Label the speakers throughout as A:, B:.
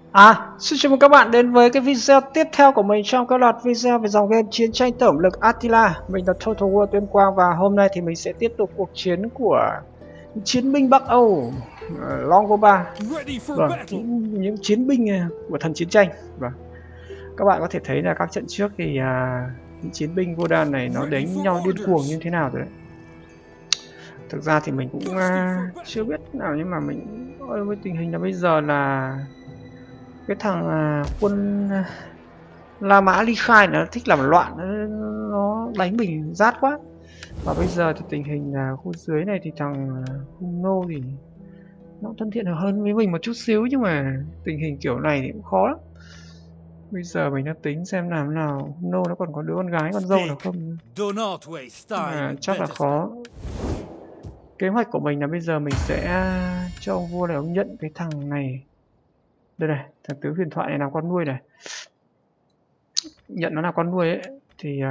A: Xin chào mừng các bạn đến với cái video tiếp theo của mình trong các loạt video về dòng game chiến tranh tổng lực Attila. Mình là Total War Tuyên Quang và hôm nay thì mình sẽ tiếp tục cuộc chiến của chiến binh Bắc Âu, Longobards, những chiến binh của thần chiến tranh. Và các bạn có thể thấy là các trận trước thì những chiến binh Wodan này nó đánh nhau điên cuồng như thế nào rồi đấy. Thực ra thì mình cũng chưa biết nào, nhưng mà mình với tình hình là bây giờ là cái thằng quân La Mã Ly Khai nó thích làm loạn, nó đánh mình rát quá. Và bây giờ thì tình hình là khu dưới này thì thằng Hung Nô thì nó thân thiện hơn với mình một chút xíu, nhưng mà tình hình kiểu này thì cũng khó lắm. Bây giờ mình đã tính xem làm nào. Hung Nô nó còn có đứa con gái con dâu nào không, chắc là khó. Kế hoạch của mình là bây giờ mình sẽ cho ông vua này ông nhận cái thằng này. Đây này, thằng tứ huyền thoại này làm con nuôi này. Nhận nó là con nuôi ấy thì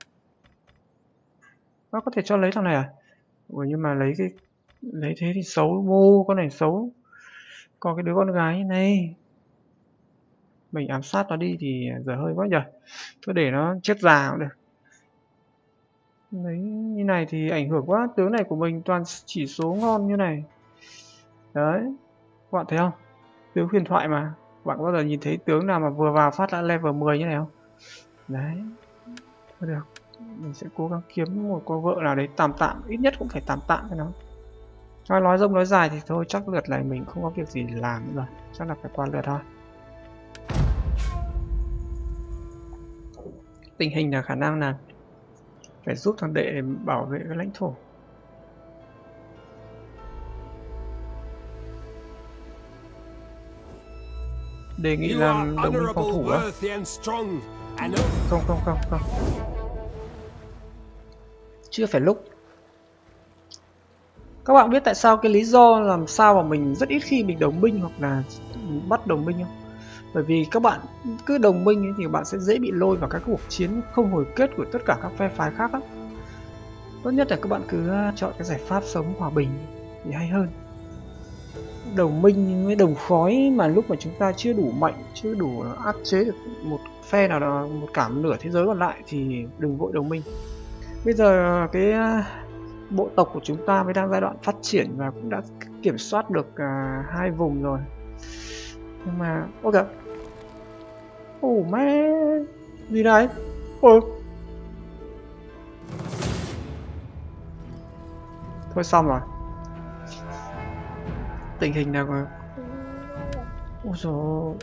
A: nó có thể cho lấy thằng này à? Ủa, nhưng mà lấy thế thì xấu, ngu, con này xấu. Còn cái đứa con gái như này mình ám sát nó đi thì giờ hơi quá nhỉ. Thôi để nó chết già cũng được. Đấy, như này thì ảnh hưởng quá. Tướng này của mình toàn chỉ số ngon như này. Đấy, các bạn thấy không? Tướng huyền thoại mà. Bạn có bao giờ nhìn thấy tướng nào mà vừa vào phát đã level 10 như này không? Đấy, thôi được. Mình sẽ cố gắng kiếm một cô vợ nào đấy tạm tạm, ít nhất cũng phải tạm tạm cho nó. Nói rông nói dài thì thôi, chắc lượt này mình không có việc gì để làm nữa rồi, chắc là phải qua lượt thôi. Tình hình là khả năng là phải giúp thằng đệ bảo vệ cái lãnh thổ. Đề nghị làm đồng minh phòng thủ á? Không. Chưa phải lúc. Các bạn biết tại sao cái lý do làm sao mà mình rất ít khi mình đồng minh hoặc là bắt đồng minh không? Bởi vì các bạn cứ đồng minh ấy thì bạn sẽ dễ bị lôi vào các cuộc chiến không hồi kết của tất cả các phe phái khác lắm. Tốt nhất là các bạn cứ chọn cái giải pháp sống hòa bình thì hay hơn. Đồng minh với đồng khói mà lúc mà chúng ta chưa đủ mạnh, chưa đủ áp chế được một phe nào đó, một cả nửa thế giới còn lại thì đừng vội đồng minh. Bây giờ cái bộ tộc của chúng ta mới đang giai đoạn phát triển và cũng đã kiểm soát được 2 vùng rồi. Nhưng mà ok. Mẹ gì đấy? Thôi xong rồi. Tình hình là ôi dồi,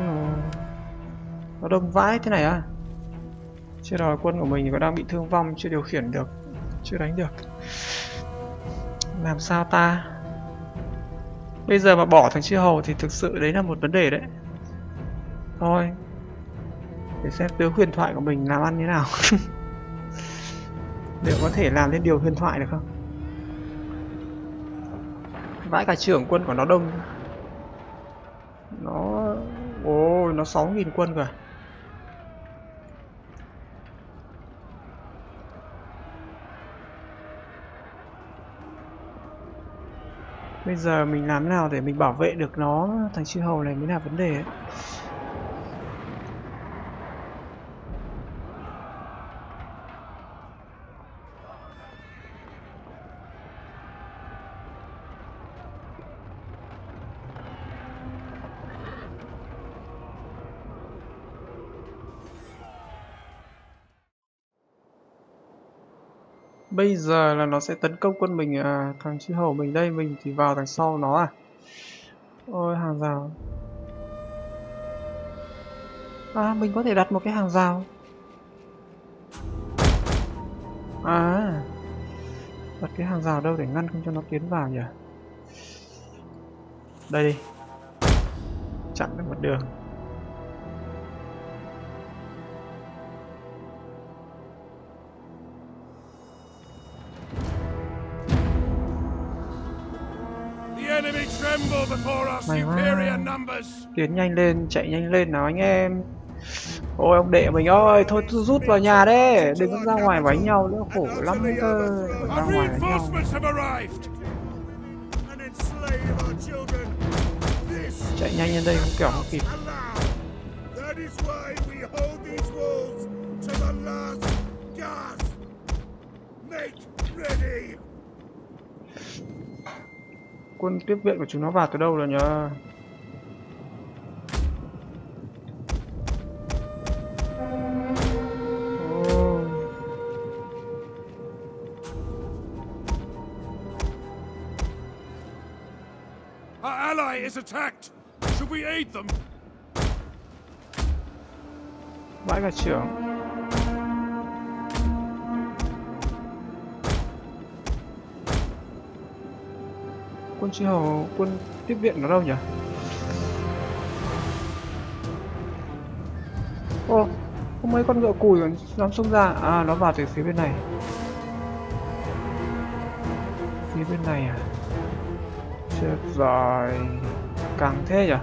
A: nó đông vãi thế này à? Chưa rồi, quân của mình thì còn đang bị thương vong, chưa điều khiển được, chưa đánh được. Làm sao ta? Bây giờ mà bỏ thằng chư hầu thì thực sự đấy là một vấn đề đấy. Thôi, để xem tướng huyền thoại của mình làm ăn như nào. Liệu có thể làm lên điều huyền thoại được không? Vãi cả trưởng quân của nó đông. Nó 6.000 quân cơ. Bây giờ mình làm nào để mình bảo vệ được nó, thằng chư hầu này mới là vấn đề ấy. Bây giờ là nó sẽ tấn công quân mình, thằng chư hầu mình đây, mình thì vào đằng sau nó à? Ôi, hàng rào. Mình có thể đặt một cái hàng rào. Đặt cái hàng rào đâu để ngăn không cho nó tiến vào nhỉ? Đây đi. Chặn được một đường. May quá. Tiến nhanh lên, chạy nhanh lên nào anh em. Ôi ông đệ mình ơi, thôi rút vào nhà đấy, đừng có ra ngoài đánh nhau nữa, khổ lắm cơ. Ra ngoài đánh nhau. Chạy nhanh lên đây không kiểu không kịp. Quân tiếp viện của chúng nó vào từ đâu rồi nhờ?
B: Our ally is attacked. Should we aid them?
A: Vãi cả trưởng. Quân chi hầu, quân tiếp viện ở đâu nhỉ? Ô, có mấy con ngựa cùi còn dám xông ra. À, nó vào từ phía bên này. Phía bên này à? Chết rồi. Càng thế nhỉ?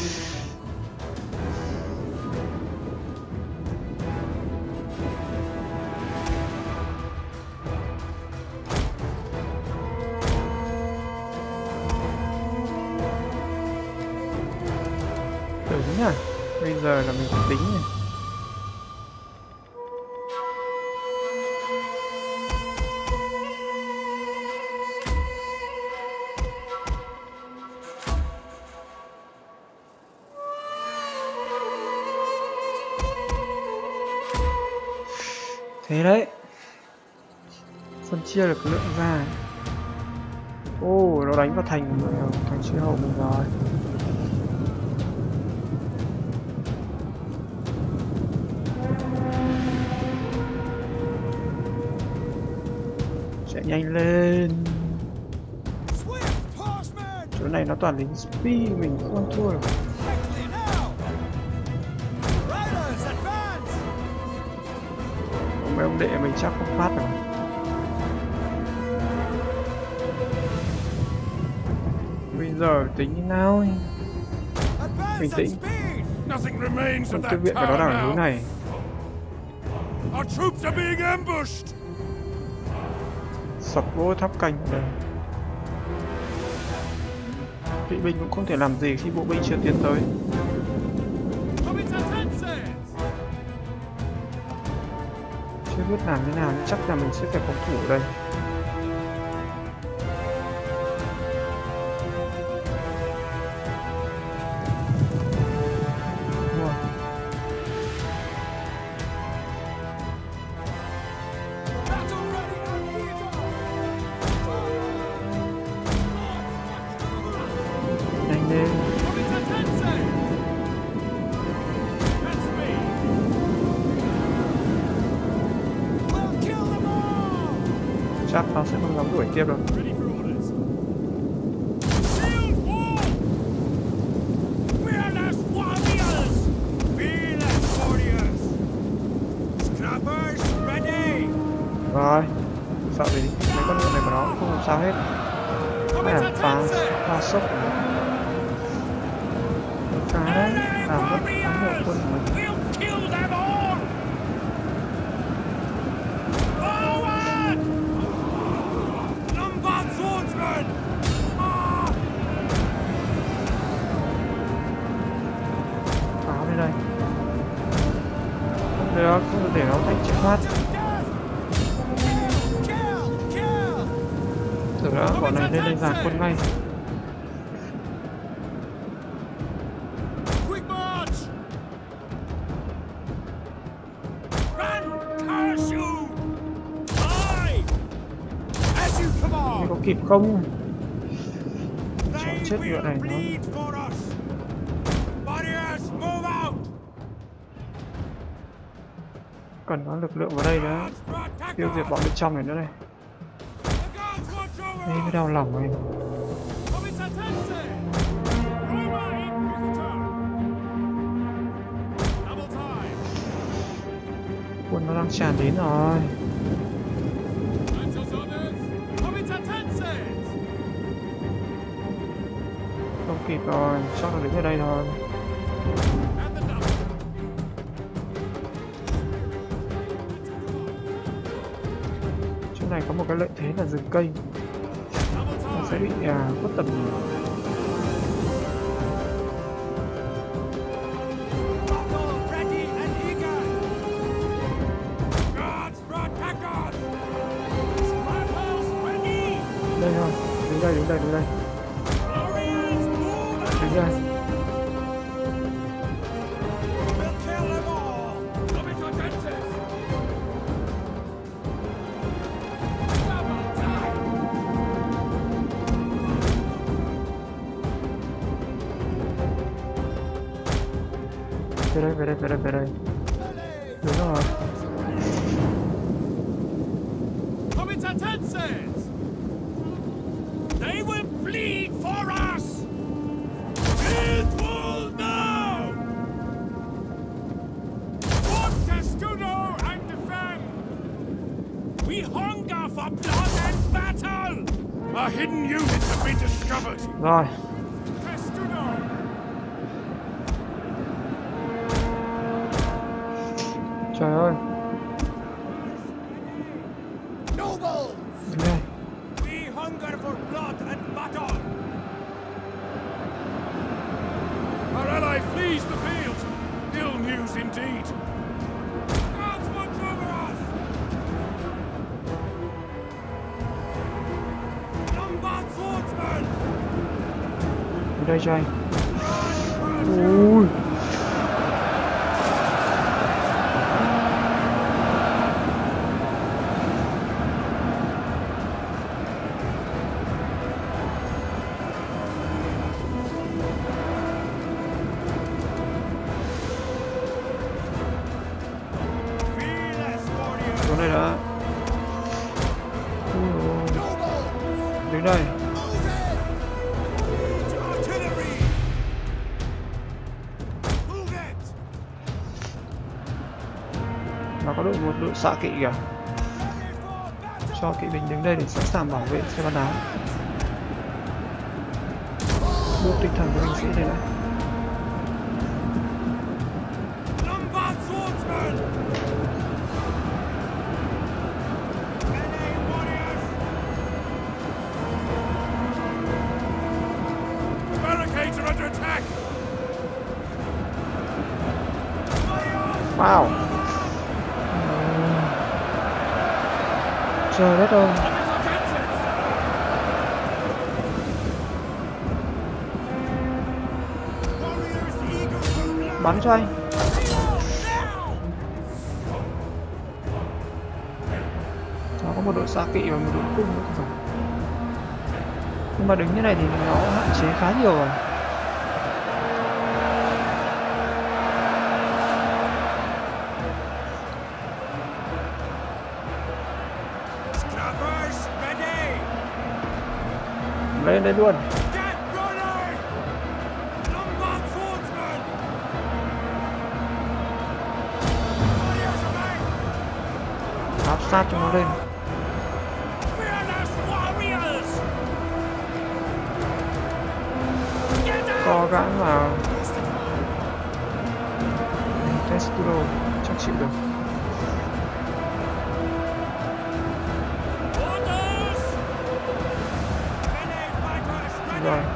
A: Đúng nhỉ? Bây giờ là mình phải tính này. Thế đấy, phân chia được lượng ra. Ô, nó đánh vào thành chi hậu mình rồi. Chạy nhanh lên. Chỗ này nó toàn lính speed, mình không thua được. Mấy ông đệ mình chắc không phát rồi. Bây giờ tính như nào? Bình tĩnh. Quân tiếp viện của nó đang ở núi này. Sập gỗ tháp canh ở đây. Kỵ binh cũng không thể làm gì khi bộ binh chưa tiến tới. Chưa biết làm thế nào, chắc là mình sẽ phải phòng thủ ở đây. Nhanh lên. Chắc nó sẽ không dám đuổi tiếp đâu. Rồi, sợ gì, mấy con ngựa này của nó cũng không làm sao hết. Hay là phá sốc cá đấy, làm mất thắng hiệu quân của mình. Pháo lên đây. Không được, không được để nó thành chịu thoát. Thử đó, bọn này lên đây dàn quân ngay. Có kịp không? Cháu chết ngựa này nó. Cần có lực lượng vào đây nữa. Tiêu diệt bọn bên trong này nữa này. Đây mới đau lòng anh. Quân nó đang tràn đến rồi. Không kịp rồi, chắc là đứng ở đây thôi. Chỗ này có một cái lợi thế là rừng cây. Nó sẽ bị khuất tầm nhìn. đây. Đứng đây. Về đây. Đúng rồi.
B: They will bleed for us. It will now. Fortestudo and defend. We hunger for blood and battle. Our hidden units have been discovered.
A: Rồi. Trời ơi. Đứng đây.
B: We hunger for blood and battle. Our ally flees the field. Ill news indeed. God's watch over us. Lombard swordsman.
A: Đứng đây cho anh. Ui. Đây đã. Đứng đây. Nó có một đội xạ kỵ kìa. Cho kỵ binh đứng đây để sẵn sàng bảo vệ xe bắn đá. Bước tinh thần của binh sĩ đây này. Wow. Trời đất ơi. Bắn cho anh. Nó có một đội xạ kỵ và một đội cung nữa rồi. Nhưng mà đứng như này thì nó hạn chế khá nhiều rồi. Lên đây luôn. Áp sát cho nó lên. Co gãn vào. Testudo chắc chịu được. Rồi.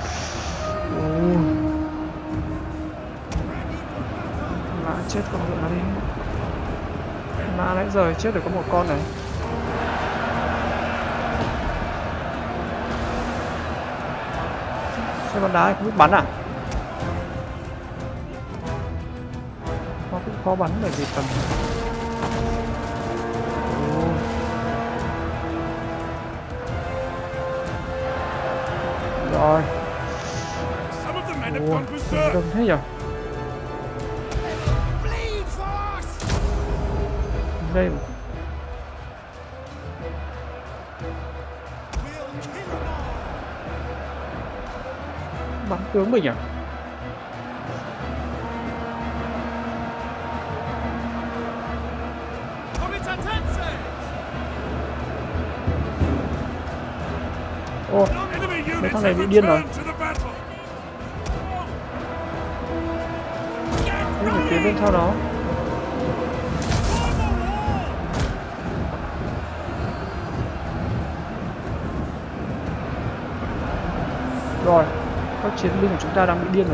A: Mã chết con ngựa nó đi. Mã nãy giờ chết được có một con này. Xe bắn đá không biết bắn à? Nó cũng khó bắn bởi vì tầm. Rồi. Đông thế nhỉ? Đây. Bắn tướng mình à? Ô, mấy thằng này bị điên rồi. Không phải tiến lên theo nó. Rồi, các chiến binh của chúng ta đang bị điên rồi.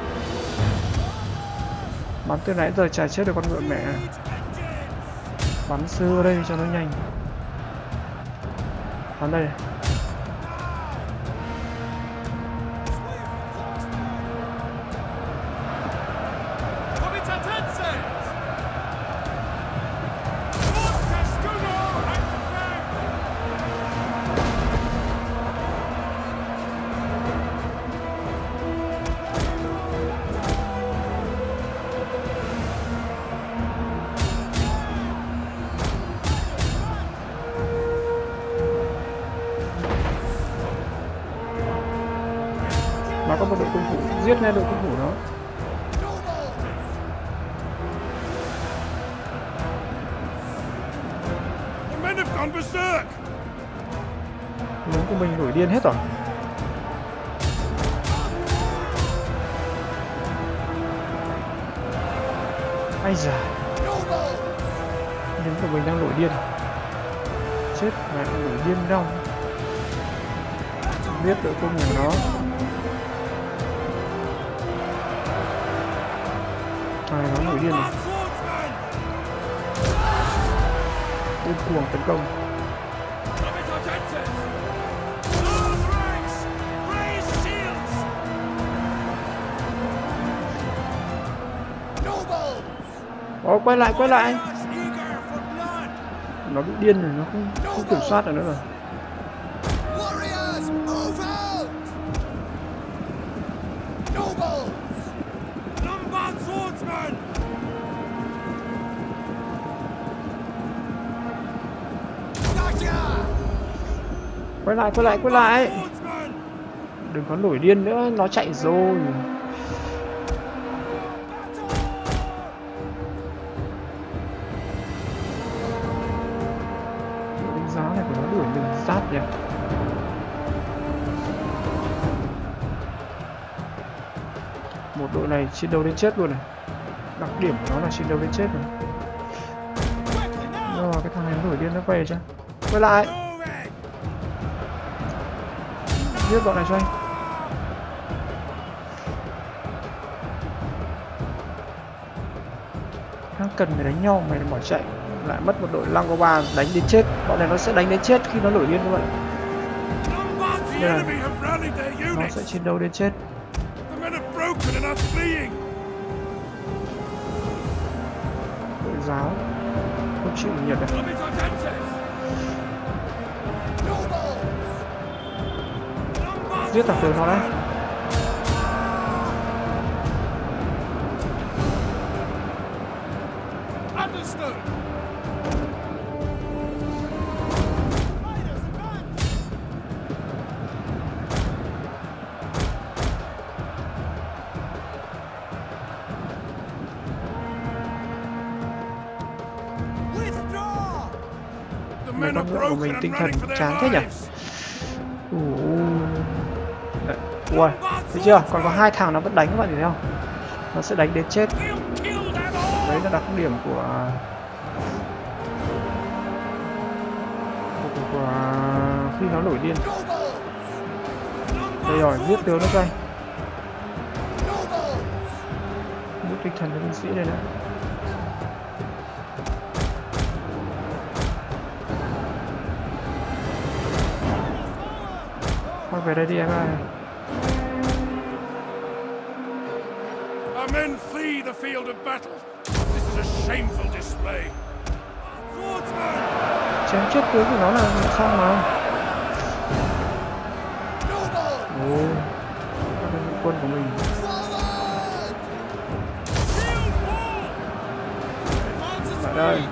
A: Bắn từ nãy giờ chả chết được con ngựa mẹ. Bắn sư ở đây cho nó nhanh. Bắn đây. Nó có một đội cung thủ, giết ngay đội cung thủ đó. Lính của mình nổi điên hết rồi. Ai da, lính của mình đang nổi điên. Chết mẹ, nổi điên đâu. Biết đội cung của nó. Nó nổi điên rồi. Điên cuồng tấn công. Quay lại. Nó bị điên rồi, nó không kiểm soát được nữa rồi. Quay lại. Đừng có nổi điên nữa, nó chạy rồi. Đánh giá này của nó đuổi mình sát nhỉ. Một đội này chiến đấu đến chết luôn này. Đặc điểm của nó là chiến đấu đến chết rồi. Rồi cái thằng này nó nổi điên nó về chưa? Quay lại. Giết bọn này cho anh. Đang cần phải đánh nhau, mày bỏ chạy. Lại mất một đội Langobar đánh đến chết. Bọn này nó sẽ đánh đến chết khi nó nổi điên các bạn. Nó sẽ chiến đấu đến chết. Đội giáo không chịu nhật được. Giết thằng tướng nó đấy. Mấy con ngựa của mình tinh thần chán thế nhỉ. Ui, thấy chưa? Còn có 2 thằng nó vẫn đánh các bạn thấy không? Nó sẽ đánh đến chết. Đấy là đặc điểm của khi nó nổi điên. Đây rồi, giết tướng nó coi. Bút tinh thần cho binh sĩ đây nữa. Quay về đây đi em ơi.
B: Our men flee the field of battle. This is a shameful display.
A: Chém chết tướng của nó là xong mà. Ồ, quân của mình. Lại đây.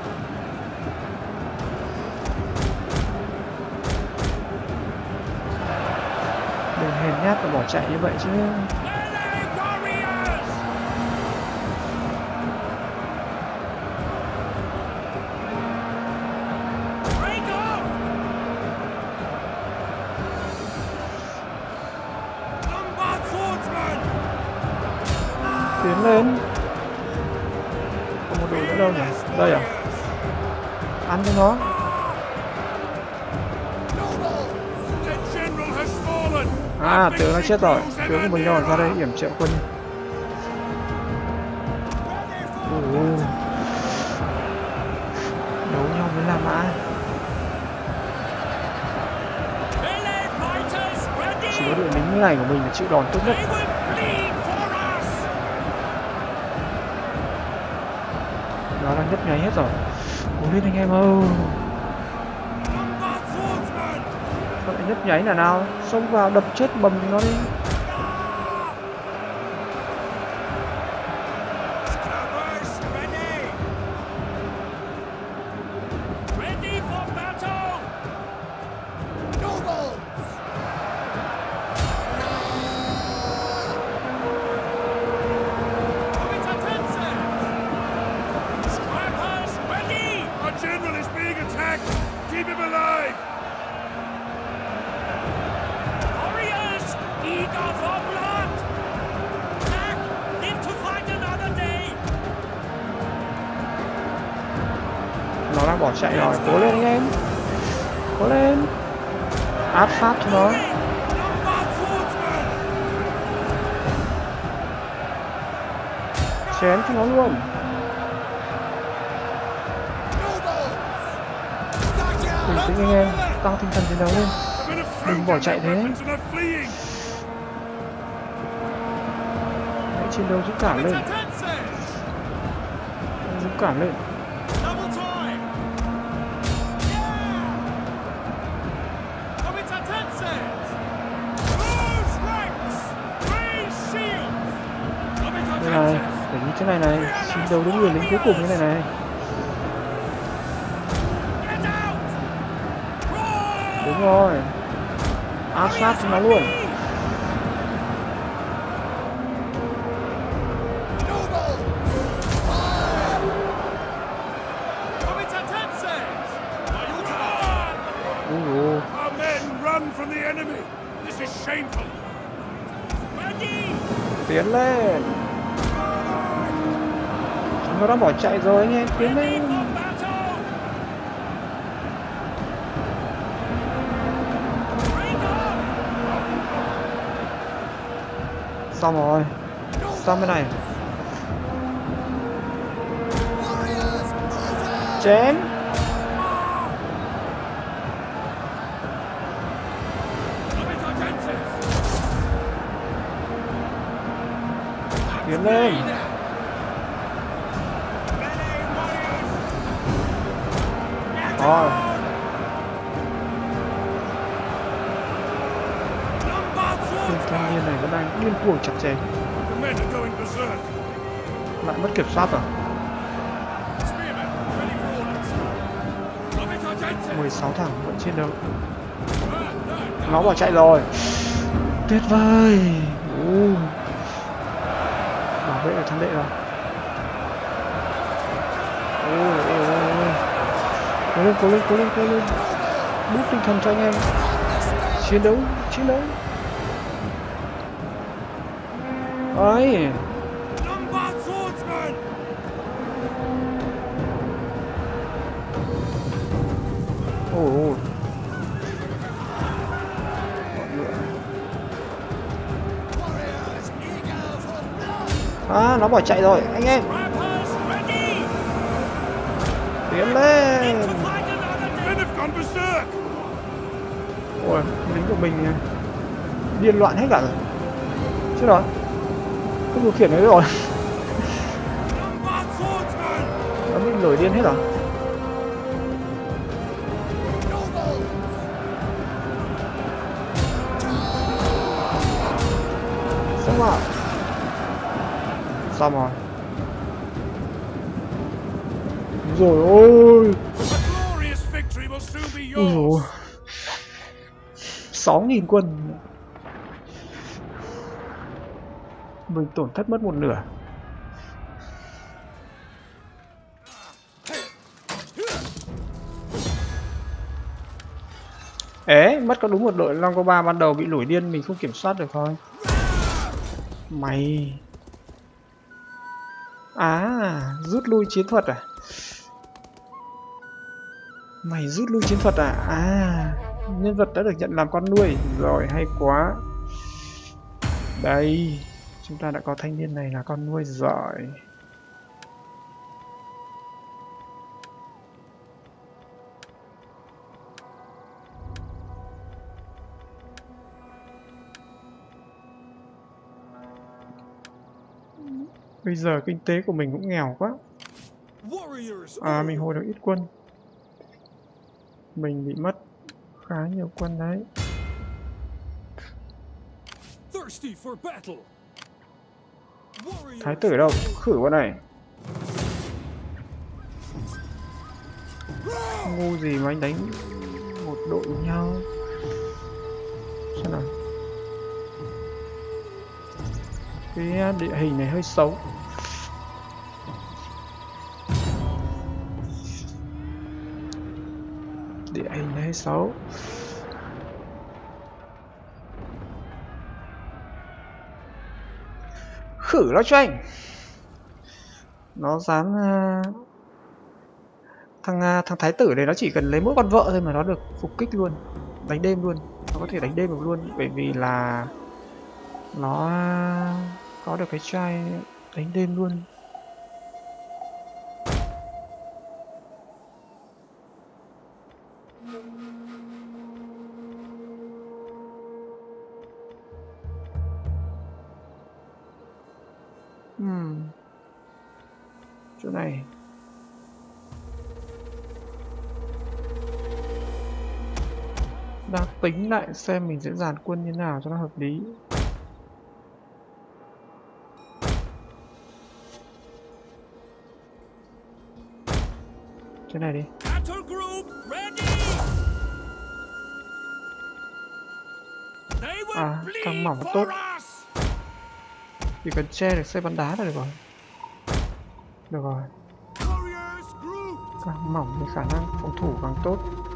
A: Đừng hèn nhát và bỏ chạy như vậy chứ. Tiến lên. Còn một đội nữa đâu nhỉ? Đây à? Ăn cho nó. À, tướng nó chết rồi. Tướng của mình rồi, ra đây yểm trợ quân. Đấu có đội lính này của mình là chịu đòn tốt nhất.
B: They will bleed for us.
A: Nó đang nhấp nháy hết rồi. Cố lên anh em ơi.
B: Lombard swordsman.
A: Sao lại nhấp nháy là nào? Xông vào đập chết bầm nó đi.
B: Scabbards ready. Ready for battle. Nobles. Comitatenses. Scrappers ready. Our general is being attacked. Keep him alive. Warriors, eager for blood. Back, live to fight another day.
A: Nó đang bỏ chạy rồi. Cố lên anh em. Cố lên. Áp sát cho nó.
B: Lombard swordsman.
A: Chém cho nó luôn. Bình tĩnh anh em. Tăng tinh thần chiến đấu lên. Đừng bỏ chạy thế. Hãy chiến đấu dũng cảm lên. Dũng cảm lên.
B: Double time. Yeah. Comitatenses. Close ranks. Raise shields.
A: Đây này.
B: Comitatenses.
A: Để như thế này này. Chiến đấu đến người lính cuối cùng như này này.
B: Get out. Roar.
A: Đúng rồi. Áp sát cho nó luôn.
B: Comitatenses. Are you gone?
A: Ui,
B: Our men run from the enemy. This is shameful. Ready.
A: tiến lên. Chúng nó đang bỏ chạy rồi anh em. Tiến
B: Ready
A: lên.
B: for battle. Bring on.
A: Xong rồi. Xong bên này. Chém.
B: Comitatenses.
A: Tiến lên. Rồi. Tên thanh niên này vẫn đang điên cuồng chặt chém.
B: The men are going berserk.
A: Lại mất kiểm soát rồi.
B: Spearmen, ready for orders. Comitatenses.
A: 16 thằng vẫn chiến đấu. Nó bỏ chạy rồi. Tuyệt vời. Bảo vệ ở thắng đệ rồi. Ôi. Cố lên, cố lên, cố lên, cố lên. Bút tinh thần cho anh em. Chiến đấu, chiến đấu. Ấy.
B: Lombard swordsman.
A: Ôi. À, nó bỏ chạy rồi, anh em.
B: Rappers ready.
A: Tiến lên.
B: To fight another day. Men have gone berserk.
A: Ôi, lính của mình điên loạn hết cả rồi. Chết rồi. Không điều khiển đấy rồi.
B: Lombard swordsman.
A: Nó bị nổi điên hết rồi. Xong rồi. Xong rồi. Rồi ôi.
B: A glorious victory will soon be
A: Ui
B: yours.
A: dồi. 6.000 quân. Mình tổn thất mất một nửa. Ế, mất có đúng một đội Longobards ban đầu bị nổi điên mình không kiểm soát được thôi. Mày. À, rút lui chiến thuật à? Mày rút lui chiến thuật à? À, nhân vật đã được nhận làm con nuôi. Rồi, hay quá. Đây, chúng ta đã có thanh niên này là con nuôi rồi. Bây giờ kinh tế của mình cũng nghèo quá. À, mình hồi được ít quân. Mình bị mất khá nhiều quân đấy. Thái tử đâu? Khử con này. Ngu gì mà anh đánh một đội với nhau. Xem nào. Cái địa hình này hơi xấu. Địa hình này hơi xấu. Khử nó cho anh. Nó dám thằng thái tử này nó chỉ cần lấy mỗi con vợ thôi mà nó được phục kích luôn, đánh đêm luôn, nó có thể đánh đêm được luôn, bởi vì là nó có được cái trai đánh đêm luôn. Chỗ này đang tính lại xem mình sẽ dàn quân như nào cho nó hợp lý. Chỗ này đi. À, càng mỏng tốt. Chỉ cần che được xe bắn đá là được rồi. Được rồi. Càng mỏng thì khả năng phòng thủ càng tốt.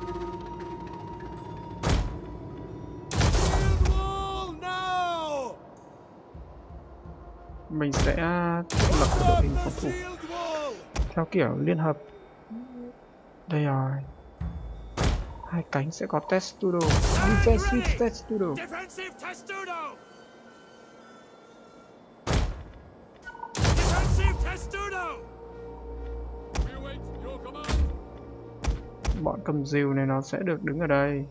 A: Mình sẽ thiết lập đội hình phòng thủ theo kiểu liên hợp. Đây rồi. Hai cánh sẽ có testudo. Defensive testudo. Bọn cầm rìu này nó sẽ được đứng ở đây.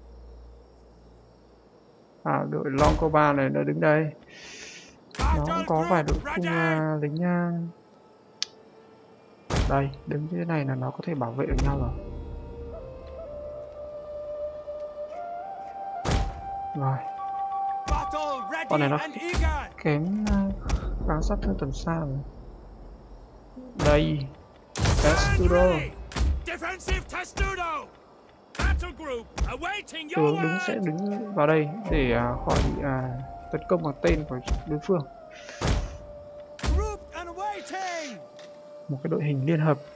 A: À, đội Longoba này nó đứng đây. Nó cũng có vài đội cung lính đây, đứng như thế này là nó có thể bảo vệ được nhau rồi. Rồi. Con này nó kém kháng sát thương tầm xa rồi. Đây, testudo. Tướng đứng sẽ đứng vào đây để khỏi bị tấn công bằng tên của đối phương. Một cái đội hình liên hợp.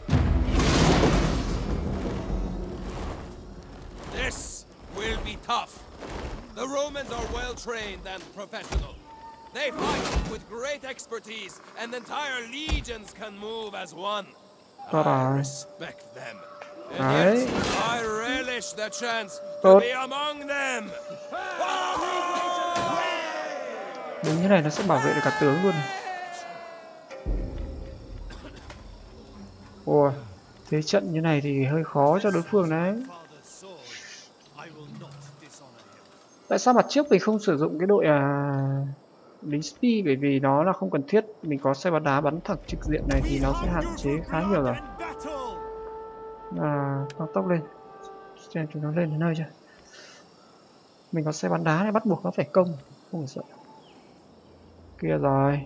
C: This will be tough. The Romans are well trained and professional. They fight with great expertise, and entire legions can move as one. I respect them. And yet, I relish the chance to be among them.
A: Đúng như này nó sẽ bảo vệ được cả tướng luôn. Ồ, thế trận như này thì hơi khó cho đối phương đấy. Tại sao mặt trước mình không sử dụng cái đội lính Spy? Bởi vì nó là không cần thiết. Mình có xe bắn đá bắn thẳng trực diện này thì nó sẽ hạn chế khá nhiều rồi. Tăng tốc lên. Xem chúng nó lên đến nơi chưa. Mình có xe bắn đá này bắt buộc nó phải công. Không phải sợ. Kia rồi.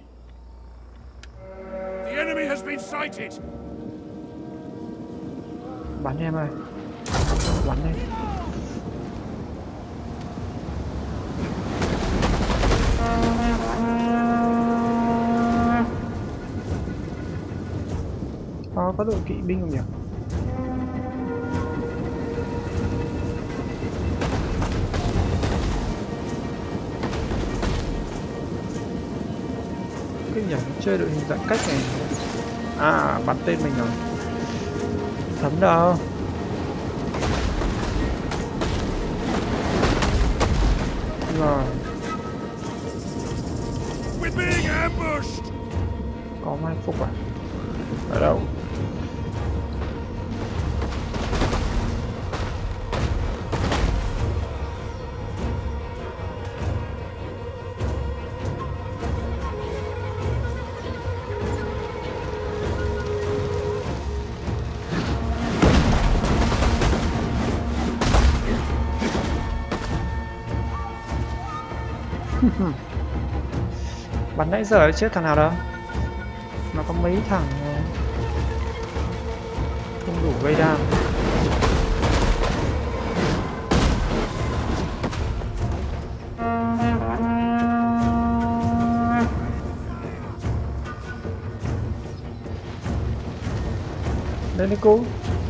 A: Bắn em ơi. Bắn lên. Có đội kỵ binh không nhỉ? Cái nhỉ, chơi đội hình giãn cách này. À, bắn tên mình rồi. Thấm đâu. Rồi. Có mai phục à? Ở đâu? Bắn nãy giờ chết thằng nào đâu. Nó có mấy thằng không đủ gây đam. Lên đi cô.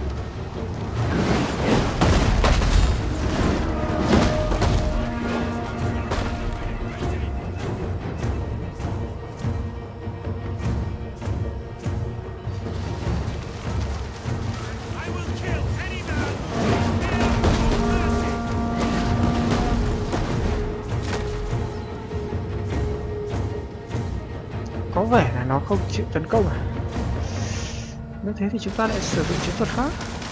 A: Có vẻ là nó không chịu tấn công à? Nếu thế thì chúng ta lại sử dụng chiến thuật khác.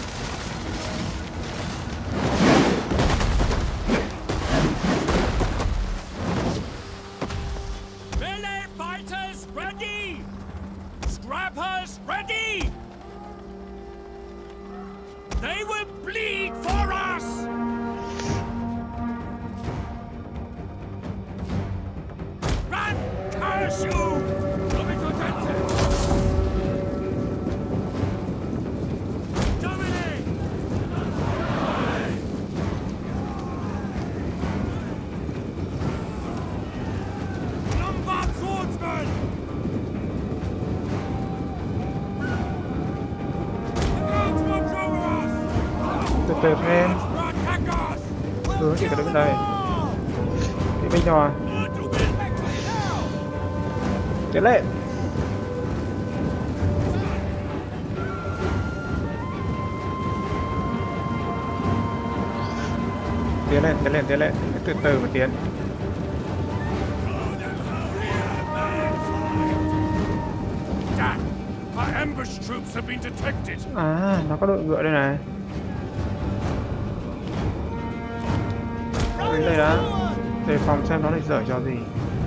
B: Melee fighters ready! Scrappers ready! They will bleed for us! Run, curse you!
A: Từ nghe hướng thì cái đứng đây thì binh rồi tiến lên tiến lên từ từ mà tiến. À, nó có đội ngựa đây này. Đến đây đã đề phòng xem nó lại dở cho gì.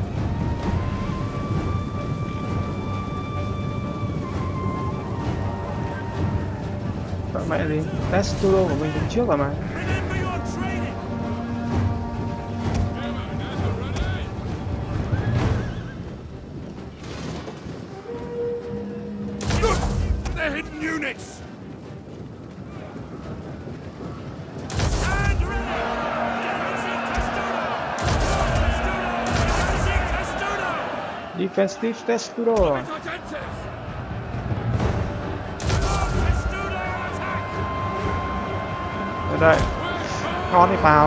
A: Sợ mẹ gì, Testudo của mình đứng trước rồi mà. Defensive Testudo. Ở đây, con đi vào.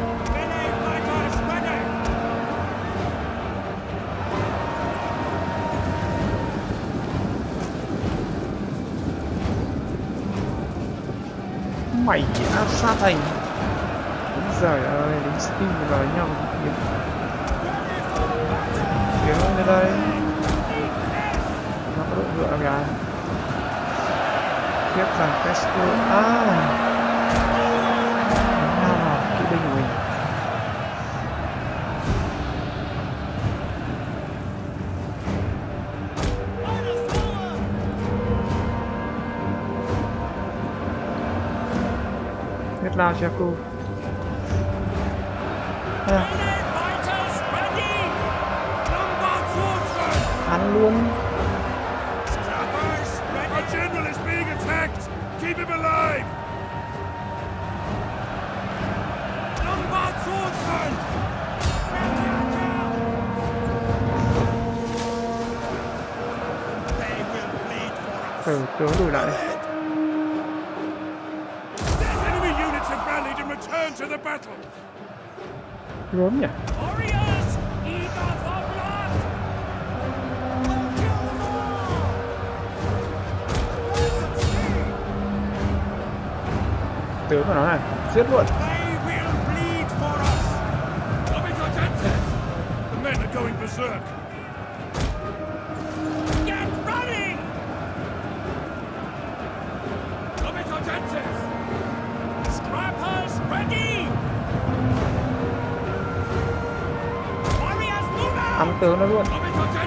A: Mày áp sát thành. Trời ơi, lính Steam với nhau tiến lên đây. Nó có đội ngựa kìa. Tiếp rằng Testudo. À, nào vào kỵ binh của mình. Biết lao Chaku. Ăn luôn.
B: Our general is being attacked. Keep him alive. Lombard swordsman. They will bleed for us.
A: Tướng lùi lại.
B: Enemy units have rallied and returned to the battle.
A: Gớm nhỉ?
B: Warriors, eager for blood.
A: Tướng của nó này, giết luôn.
B: They will bleed for us. The men are going berserk. Get running! Scrappers ready! Warriors move out!
A: Ăn tướng nó luôn.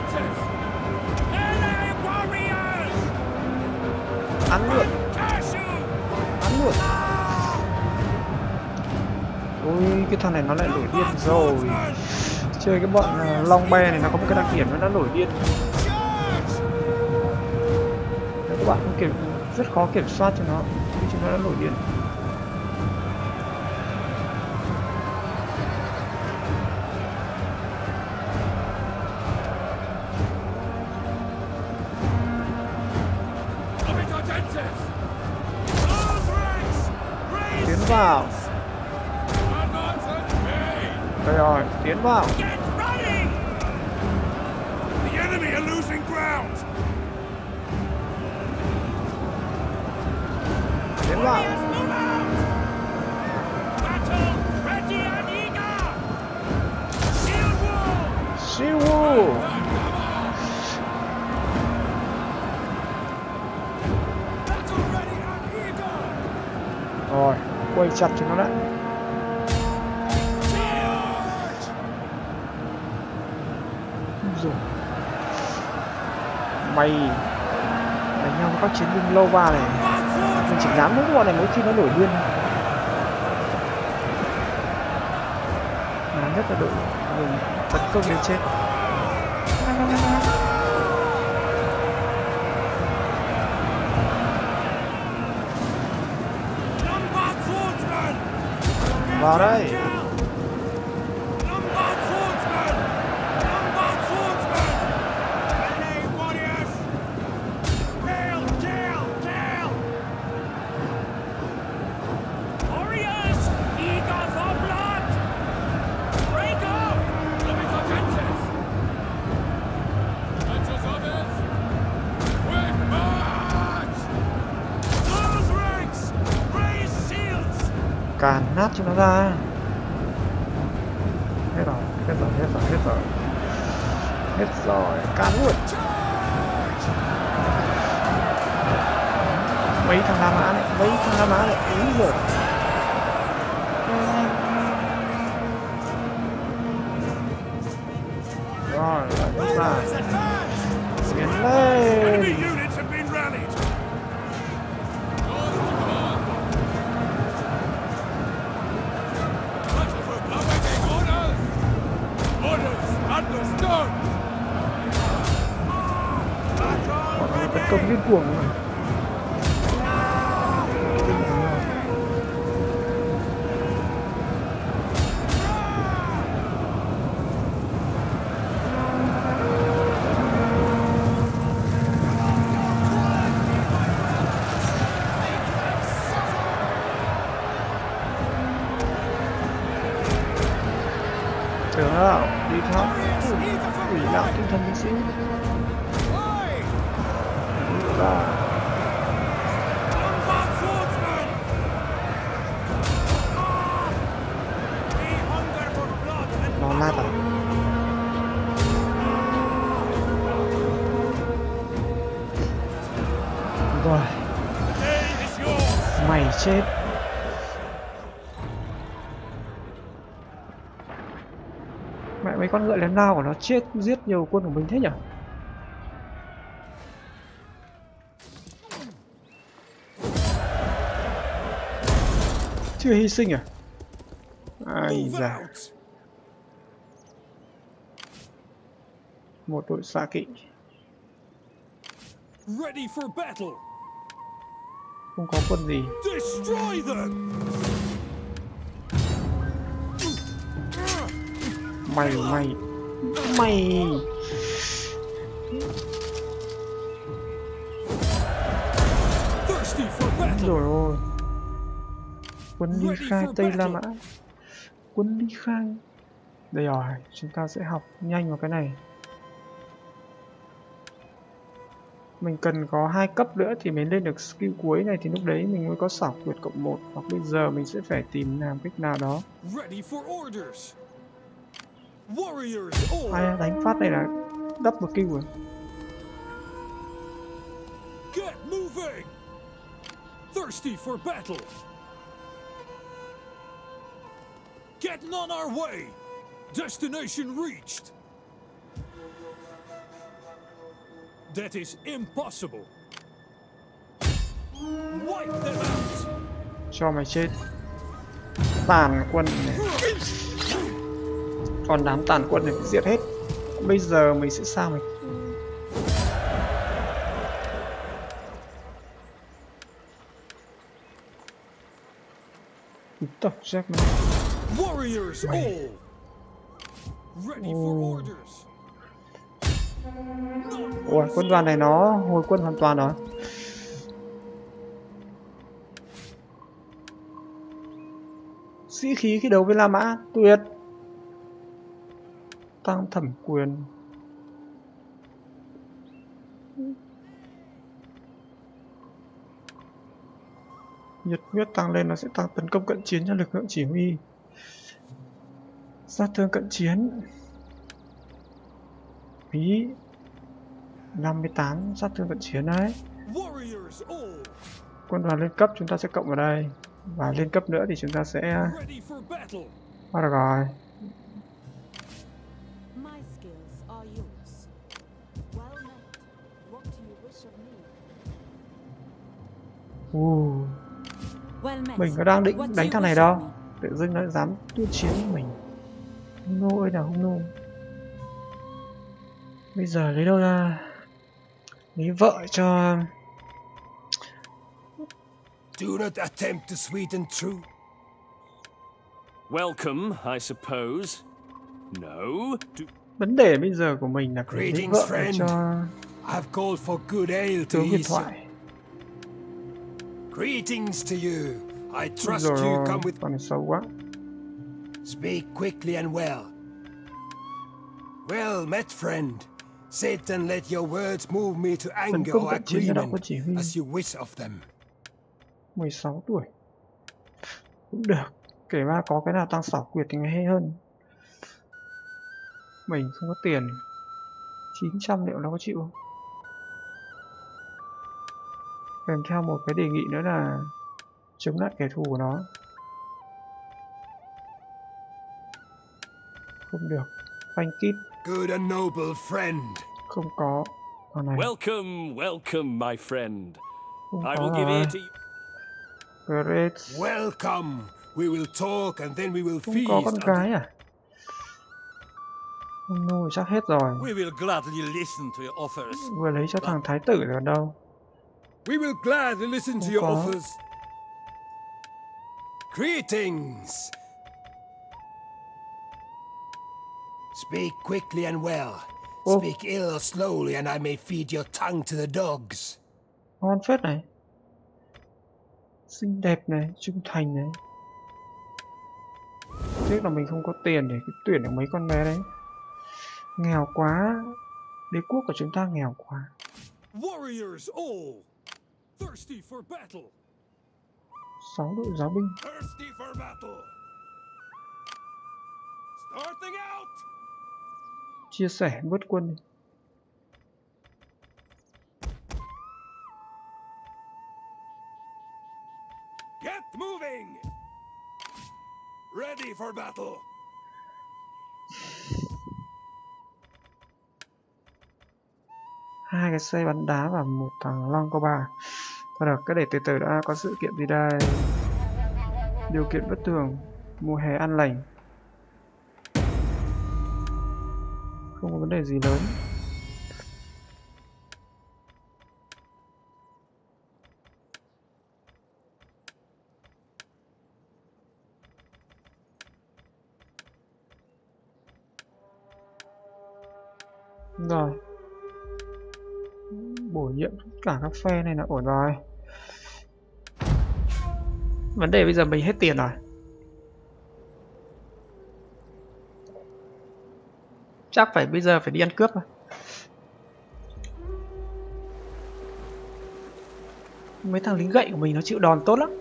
B: Melee warriors!
A: Ăn luôn. Ăn luôn. Ôi, cái thằng này nó lại nổi điên rồi. Chơi cái bọn Long Bear này nó có một cái đặc điểm nó nổi điên. Các bạn cũng rất khó kiểm soát cho nó khi chúng nó đã nổi điên. Tiến vào. Đây rồi, tiến vào. Tiến vào. Shield wall. Rồi, quay chặt cho nó lại. Rồi. Mày đánh nhau với các chiến binh lâu ba này, mình chỉ dám những bọn này mỗi khi nó nổi điên. Ngắn nhất là đội mình tấn công đến chết. Vào đây. Càn nát cho nó ra. Hết rồi, hết rồi, hết rồi, hết rồi. Hết rồi, càn luôn. Mấy thằng La Mã này, mấy thằng La Mã này, úi giời. Rồi, lại bước ra. Tiến lên. Tấn công điên cuồng rồi. Tưởng nào đi thăm quỷ lão tinh thần binh sĩ. Nó nát à? Rồi, mày chết. Mẹ, mấy con ngựa lém lao của nó chết giết nhiều quân của mình thế nhỉ? Chưa hy sinh à? Ai da. Một đội xạ kỵ. Không có quân gì. Mày. Rồi ôi. Quân ly khai Tây La Mã. Quân ly khai. Đây rồi, chúng ta sẽ học nhanh vào cái này. Mình cần có 2 cấp nữa thì mới lên được skill cuối này, thì lúc đấy mình mới có xảo quyệt cộng 1. Hoặc bây giờ mình sẽ phải tìm làm cách nào đó. Ai đánh phát này là double kill rồi.
B: Thirsty for battle. Getting on our way. Destination reached. That is impossible. Wipe them out.
A: Cho mày chết. Tàn quân này. Còn đám tàn quân này phải diệt hết. Bây giờ mình sẽ sao mình? Tập Jack này.
B: Warriors all! Ready for orders!
A: Ủa, quân đoàn này nó hồi quân hoàn toàn rồi. Sĩ khí khi đấu với La Mã, tuyệt. Tăng thẩm quyền. Nhiệt huyết tăng lên, nó sẽ tăng tấn công cận chiến cho lực lượng chỉ huy. Sát thương cận chiến. Phí 58 sát thương cận chiến đấy. Quân đoàn lên cấp chúng ta sẽ cộng vào đây. Và lên cấp nữa thì chúng ta sẽ... được rồi. Mình có đang định đánh thằng này đâu. Tự dưng nó dám tuyên chiến với mình. Hung nô ơi là hung nô. Bây giờ lấy đâu ra? Lấy vợ cho...
B: Do not attempt to sweeten truth.
D: Welcome, I suppose. No.
A: Vấn đề bây giờ của mình là lấy vợ cho...
B: I've called for good ale to
A: huyền
B: ease.
A: thoại.
B: Greetings to you. I trust
A: Rồi,
B: you come with.
A: con này xấu quá.
B: Speak quickly and well. Well met, friend. Satan let your words move me to anger or agreement as you wish of them.
A: 16 tuổi. Cũng được. Kể ra có cái nào tăng xảo quyệt thì hay hơn. Mình không có tiền. 900 liệu nó có chịu không? Kèm theo một cái đề nghị nữa là chống lại kẻ thù của nó. Không được. Phanh kít.
B: Good and noble friend.
A: Không có. Con này.
D: Welcome, welcome, my friend.
A: Không
D: I
A: có
D: will give
A: rồi.
D: ear to you.
A: Great.
B: Welcome. We will talk and then we will
A: Không có con
B: feast.
A: gái à? No, chắc hết rồi.
E: We will gladly listen to your offers.
A: Vừa lấy cho thằng thái tử rồi còn đâu.
B: We will gladly listen to
A: Không
B: your
A: có.
B: offers. Greetings. Speak quickly and well.
A: Ô.
B: Speak ill or slowly and I may feed your tongue to the dogs.
A: Ngon phết này. Xinh đẹp này, trung thành này. Tiếc là mình không có tiền để tuyển được mấy con bé đấy. Nghèo quá. Đế quốc của chúng ta nghèo quá.
B: Warriors all. Thirsty for battle.
A: 6 đội giáo binh.
B: Thirsty for battle. Starting out.
A: Chia sẻ bớt quân đi.
B: Get moving. Ready for battle.
A: Hai cái xe bắn đá và một thằng Longobar. Thôi được, cứ để từ từ đã. Có sự kiện gì đây? Điều kiện bất thường. Mùa hè an lành. Không có vấn đề gì lớn. Rồi. Bổ nhiệm tất cả các phe này là ổn rồi. Vấn đề bây giờ mình hết tiền rồi. Chắc phải bây giờ phải đi ăn cướp rồi. Mấy thằng lính gậy của mình nó chịu đòn tốt lắm.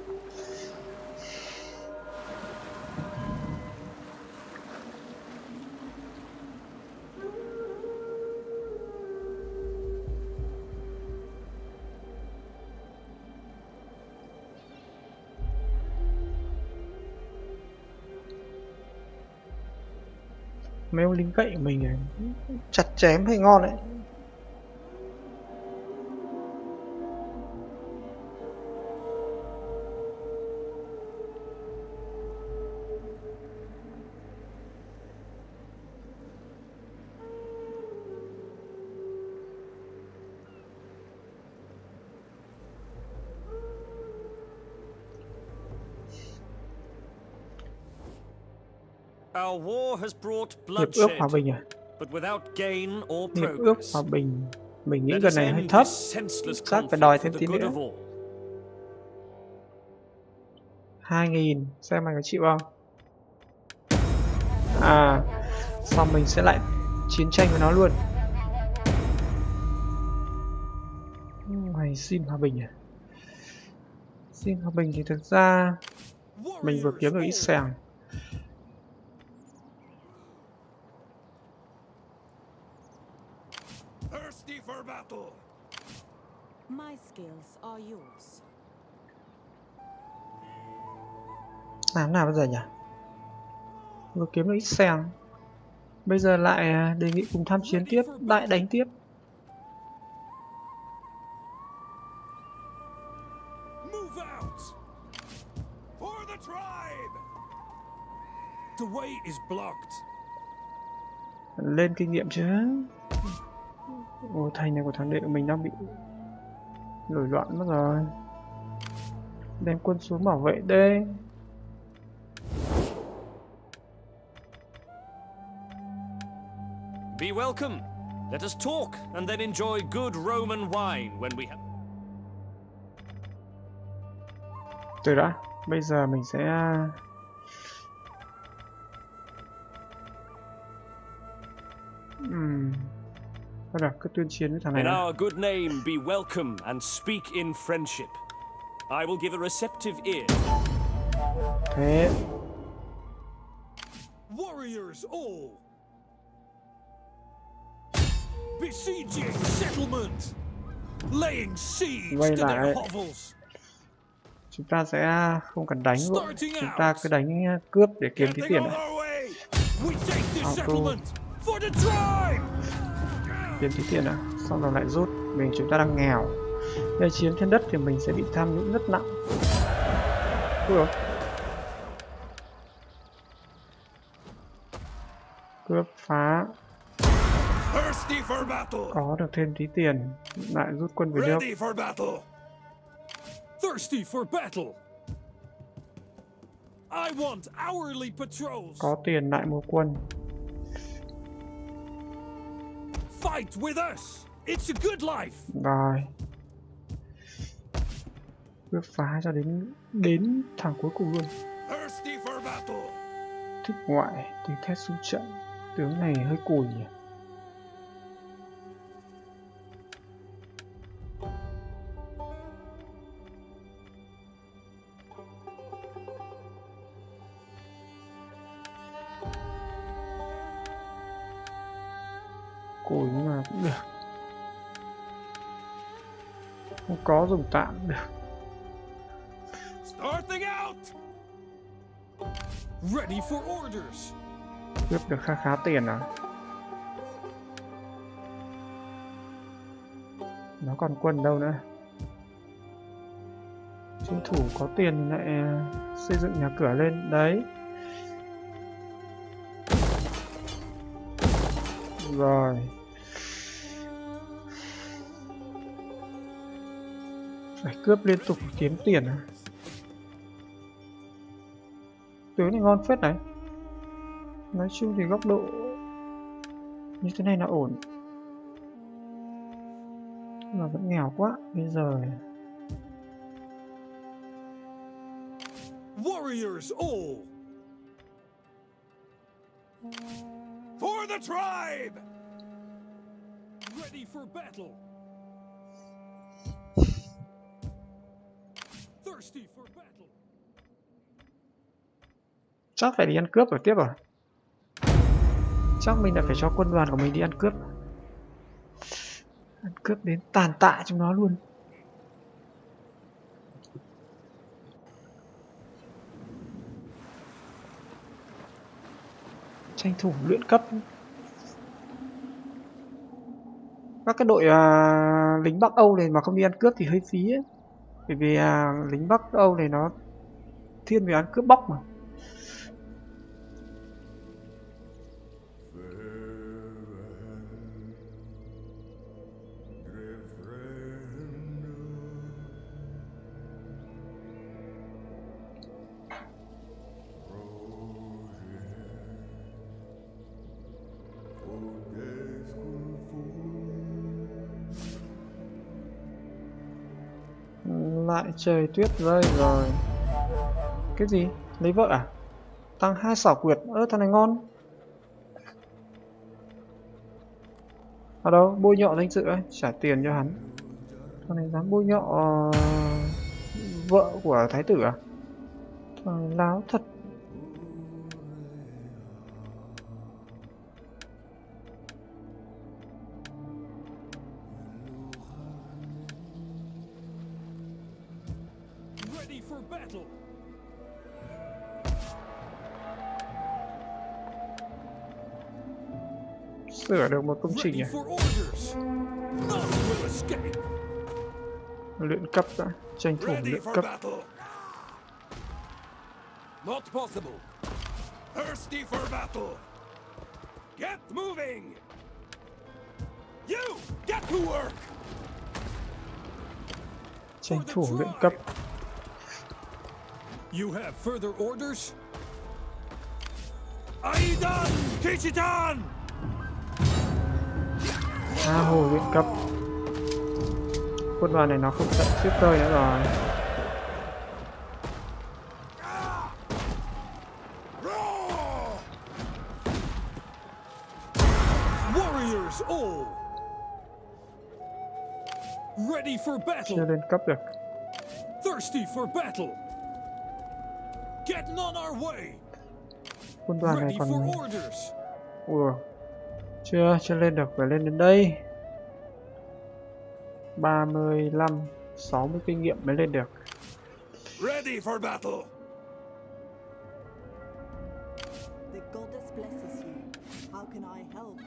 A: Mấy ông lính gậy của mình này chặt chém hay ngon đấy.
D: Our war has brought
A: Hiệp ước hòa
D: bloodshed,
A: bình à?
D: but without gain or
A: Hiệp ước
D: progress.
A: hòa bình. Mình nghĩ
D: Let
A: gần
D: us
A: này hơi
D: end
A: thấp.
D: this senseless
A: Chắc phải đòi
D: conflict
A: thêm
D: for the
A: tí
D: good
A: nữa.
D: of all.
A: 2.000, xem mày có chịu không? À, xong mình sẽ lại chiến tranh với nó luôn. Mày xin hòa bình à? Xin hòa bình thì thực ra mình vừa kiếm được ít sàng.
B: Thirsty for battle.
F: My skills are yours.
A: Làm nào bây giờ nhỉ? Vừa kiếm được ít sàng. Bây giờ lại đề nghị cùng tham chiến tiếp, lại đánh tiếp.
B: Move out. For the tribe. The way is blocked.
A: Lên kinh nghiệm chứ. Ồ, thành này của thằng đệ của mình đang bị nổi loạn mất rồi. Đem quân xuống bảo vệ đây.
D: Be welcome. Let us talk and then enjoy good Roman wine when we have.
A: Từ đã, bây giờ mình sẽ thôi được, cứ tuyên chiến với thằng này
D: In
A: đã.
D: our good name, be welcome and speak in friendship. I will give a receptive ear.
A: Thế
B: Warriors all. Besieging settlement. Laying siege
A: Quay
B: to
A: lại.
B: their hovels.
A: chúng ta sẽ không cần đánh vội,
B: Starting
A: chúng ta cứ đánh cướp để kiếm tí
B: Getting
A: tiền
B: on
A: đã.
B: our way. We take this
A: Auto.
B: settlement for the tribe.
A: Kiếm tí tiền đã, xong rồi lại rút. Chúng ta đang nghèo. Đây chiếm trên đất thì mình sẽ bị tham nhũng rất nặng. Ui, cướp phá,
B: Thirsty for battle.
A: có được thêm tí tiền, lại rút quân về nước.
B: Ready for battle. Thirsty for battle. I want hourly patrols.
A: Có tiền lại mua quân.
B: Fight with us. It's a good life.
A: Rồi, cướp phá cho đến thằng cuối cùng luôn.
B: Thirsty for battle.
A: Thích ngoại, tiếng thét xuống trận. Tướng này hơi cùi nhỉ. Cùi nhưng mà cũng được. Không có dùng tạm được.
B: Starting out. Ready for orders.
A: Cướp được khá tiền à. Nó còn quân đâu nữa. Chiến thủ có tiền lại xây dựng nhà cửa lên đấy. Rồi, phải cướp liên tục kiếm tiền à. Tướng này ngon phết đấy. Nói chung thì góc độ như thế này là ổn, nhưng mà vẫn nghèo quá. Bây giờ
B: Warriors all. For the tribe. Ready for battle. Thirsty for battle.
A: chắc phải đi ăn cướp rồi tiếp rồi. Chắc mình lại phải cho quân đoàn của mình đi ăn cướp. Ăn cướp đến tàn tạ chúng nó luôn. Tranh thủ luyện cấp. Các cái đội lính Bắc Âu này mà không đi ăn cướp thì hơi phí ấy. Bởi vì lính Bắc Âu này nó thiên về ăn cướp bóc mà. Lại trời tuyết rơi rồi. Cái gì? Lấy vợ à? Tăng 2 xảo quyệt. Thằng này ngon. Ở đâu? Bôi nhọ danh dự ấy. Trả tiền cho hắn. Thằng này dám bôi nhọ vợ của thái tử à? Thằng này láo thật.
D: Ready for battle.
A: Sửa được một công trình
D: Ready
A: à?
D: for orders. None will escape.
A: Luyện cấp đã. Tranh thủ
C: Ready
A: luyện
C: for
A: cấp.
C: battle. Not possible. Thirsty for battle. Get moving. You get to work.
A: Tranh thủ luyện cấp.
D: You have further orders?
C: Aidan Kichitan.
A: Hồ luyện cấp. Quân đoàn này nó không sợ tuyết rơi nữa rồi.
D: Warriors all. Ready for
A: Chưa
D: battle.
A: lên cấp được.
D: Thirsty for battle. Getting on our way.
A: Quân đoàn này
D: Ready
A: còn...
D: for orders.
A: Ủa. Chưa lên được. Phải lên đến đây. 35, 60 kinh nghiệm mới lên được.
C: Ready for battle.
F: The goddess blesses you. How can I help?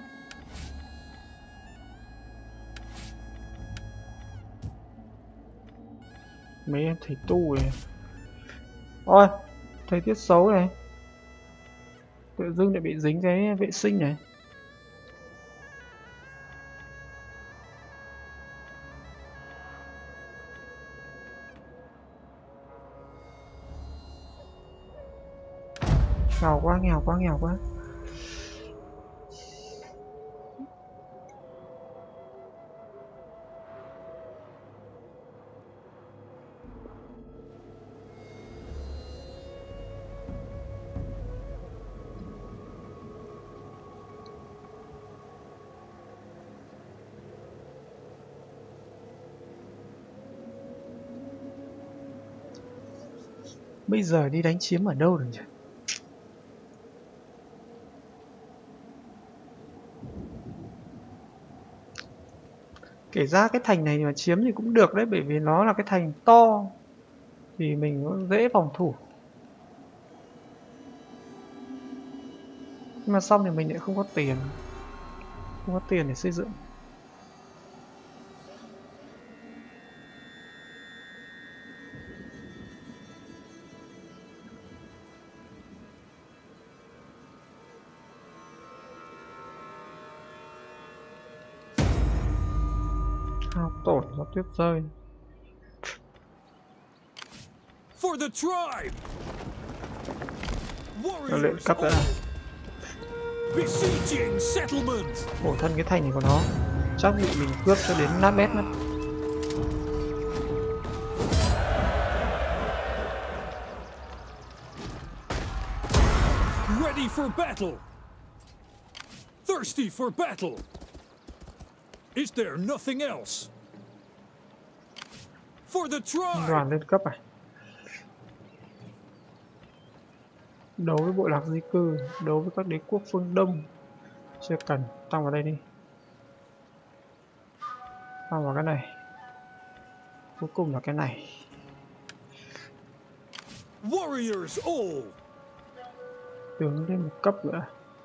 A: Mấy em thầy tu này. Ôi, thời tiết xấu này. Tự dưng lại bị dính cái vệ sinh này. Nghèo quá, nghèo quá, nghèo quá. Bây giờ đi đánh chiếm ở đâu được nhỉ? Kể ra cái thành này mà chiếm thì cũng được đấy, bởi vì nó là cái thành to thì mình cũng dễ phòng thủ. Nhưng mà xong thì mình lại không có tiền. Không có tiền để xây dựng. Hao tổn do tuyết rơi.
D: For the tribe.
A: Nó luyện
D: Warriors
A: cấp đã.
D: all. Besieging settlement.
A: Khổ thân cái thành này của nó. Chắc bị mình cướp cho đến nát bét mất.
D: Ready for battle. Thirsty for battle. Is there nothing else? For the tribe.
A: Đoàn lên cấp à? Đấu với bộ lạc di cư, đấu với các đế quốc phương Đông. Chưa cần, tăng vào đây đi. Tăng vào cái này. Cuối cùng là cái này.
D: Warriors all.
A: Tướng lên một cấp nữa.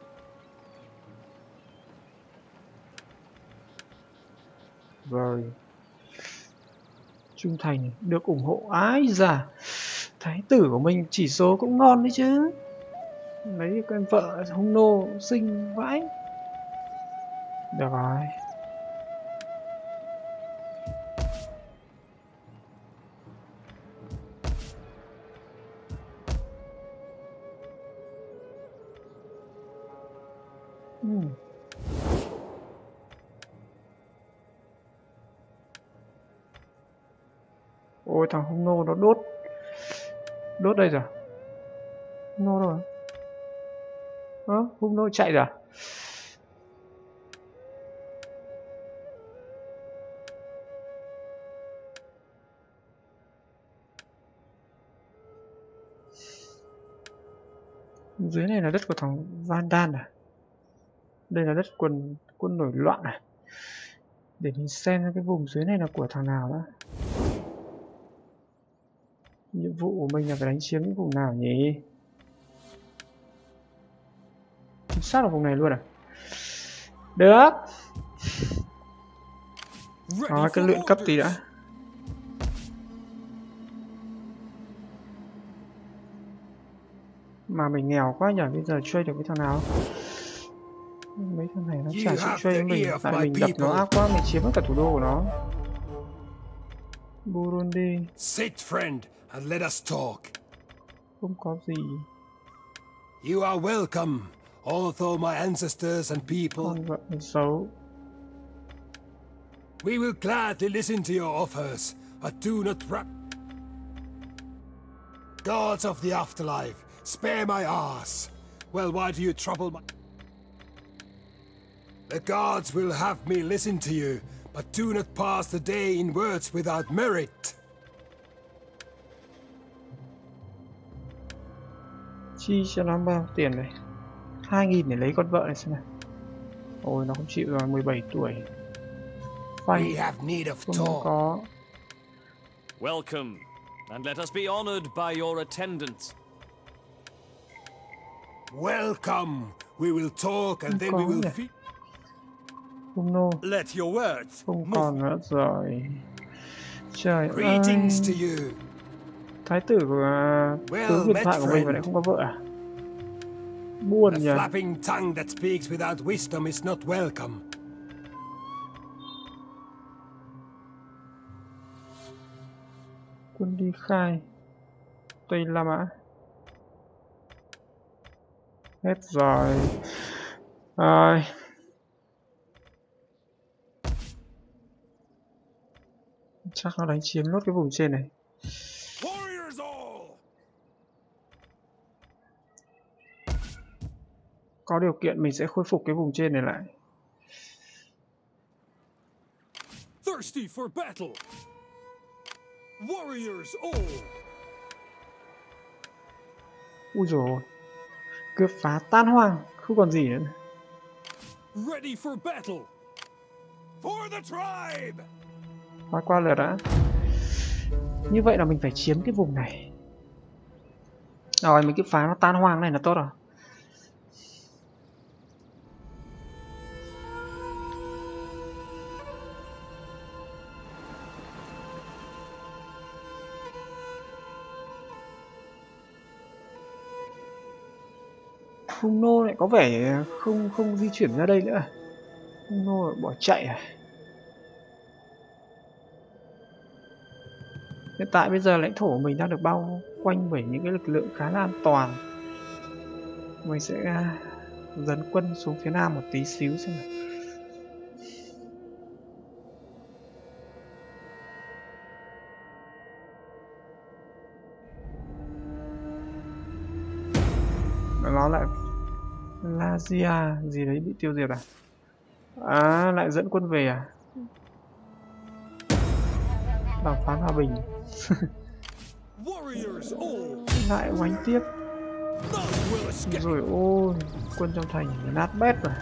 A: Rồi. Trung thành được ủng hộ. Ái da, thái tử của mình chỉ số cũng ngon đấy chứ. Lấy con vợ hung nô xinh vãi. Được rồi. Ôi thằng Hung Nô nó đốt đây rồi. Hung Nô rồi. Hung Nô chạy rồi. Dưới này là đất của thằng Vandan à? Đây là đất quân nổi loạn à? Để mình xem cái vùng dưới này là của thằng nào đó. Nhiệm vụ của mình là phải đánh chiếm cái vùng nào nhỉ? Sát vào vùng này luôn à? Được. Đó, cái luyện cấp tí đã. Mà mình nghèo quá nhỉ, bây giờ chơi được cái thằng nào? Mấy thằng này nó chả chịu chơi với mình, tại mình đập nó ác quá, mình chiếm mất cả thủ đô của nó. Burundi.
B: Sit, friend, and let us talk.
A: Không có gì.
B: You are welcome, although my ancestors and people.
A: Con vợ xấu.
B: We will gladly listen to your offers, but do not Gods of the afterlife, spare my ass. Well, why do you trouble my... The gods will have me listen to you, but do not pass the day in words without merit.
A: Chi cho nó bao tiền này? 2.000 để lấy con vợ này xem nào. Ôi nó không chịu rồi, 17 tuổi.
B: We have need of
A: không có.
D: Welcome, and let us be honored by your attendance.
B: Welcome. We will talk and then we will feed.
A: Không nô.
B: Let your words.
A: Không còn nữa rồi. Trời ơi.
B: Greetings to you.
A: Thái tử của tướng huyền thoại của mình mà lại không có vợ à? Buồn nhỉ.
B: A flapping tongue that speaks without wisdom is not welcome.
A: Quân đi khai. Tây La Mã. Hết rồi. Rồi. Chắc nó đánh chiếm nốt cái vùng trên này. Có điều kiện mình sẽ khôi phục cái vùng trên này lại.
E: Thirsty for battle. Warriors all.
A: Ui dồi ôi. Cướp phá tan hoang, không còn gì nữa.
E: Ready for battle.
B: For the tribe.
A: Qua lượt đã. Như vậy là mình phải chiếm cái vùng này. Rồi mình cứ phá nó tan hoang này là tốt rồi. Hung nô lại có vẻ không di chuyển ra đây nữa. Hung nô lại bỏ chạy à? Hiện tại bây giờ lãnh thổ của mình đang được bao quanh bởi những cái lực lượng khá là an toàn. Mình sẽ dấn quân xuống phía nam một tí xíu xem nào. Nó lại Lazia gì đấy bị tiêu diệt à? À, lại dẫn quân về à? Đàm phán hòa bình. Lại oánh tiếp. Rồi ôi, quân trong thành nát bét rồi.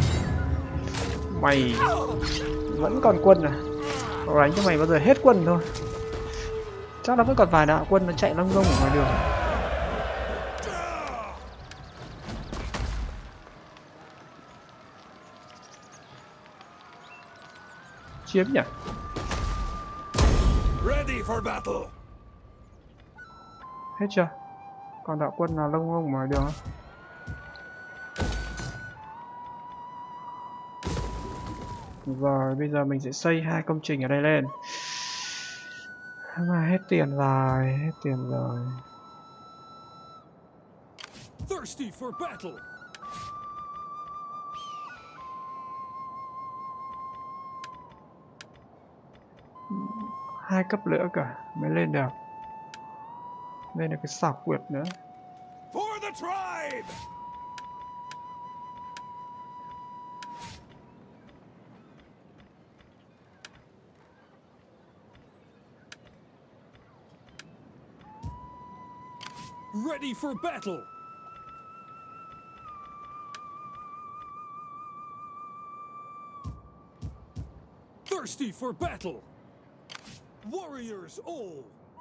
A: Mày vẫn còn quân à? Tao đánh cho mày bao giờ hết quân thôi. Chắc là vẫn còn vài đạo quân nó chạy lông lông ở ngoài đường. Chiếm nhỉ?
B: Ready for battle.
A: Hết chưa? Còn đạo quân là lông lông ngoài đường. Rồi bây giờ mình sẽ xây 2 công trình ở đây lên. Mà hết tiền rồi, hết tiền rồi.
E: Thirsty for battle.
A: 2 cấp nữa cả mới lên được. Đây là cái xảo quyệt nữa.
B: For the tribe!
E: Ready for battle! Thirsty for battle! Warriors all!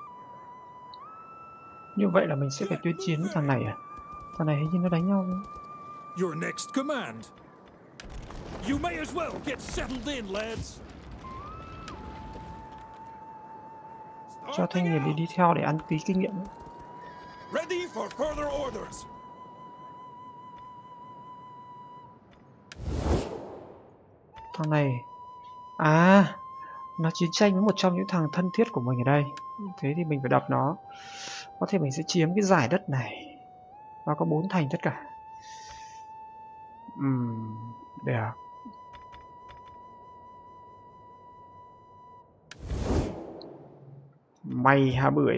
A: Như vậy là mình sẽ phải tuyên chiến với thằng này à? Thằng này hình như nó đánh nhau nữa.
E: Your next command! You may as well get settled in, lads!
A: Cho thanh niên đi theo để ăn tí kinh nghiệm.
B: Ready for further orders!
A: Thằng này... À, nó chiến tranh với một trong những thằng thân thiết của mình ở đây. Thế thì mình phải đập nó. Có thể mình sẽ chiếm cái giải đất này. Nó có 4 thành tất cả. Được. Mày hả bưởi.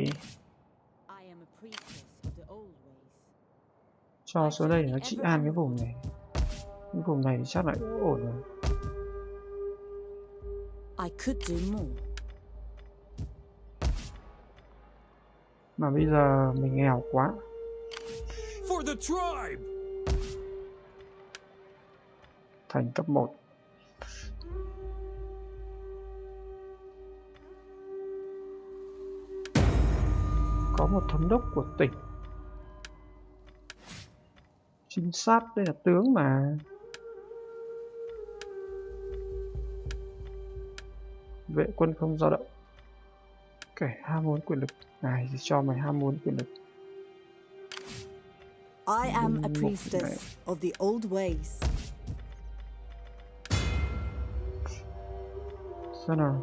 A: Cho xuống đây để nó trị an cái vùng này. Cái vùng này chắc là ổn rồi.
F: I could do more.
A: Mà bây giờ mình nghèo quá.
E: For the tribe!
A: Thành cấp 1. Có một thống đốc của tỉnh. Trinh sát, đây là tướng mà. Vệ quân không dao động. Kẻ ham muốn quyền lực. Này thì cho mày ham muốn quyền lực.
F: I am a priestess of the old ways.
A: Xem nào.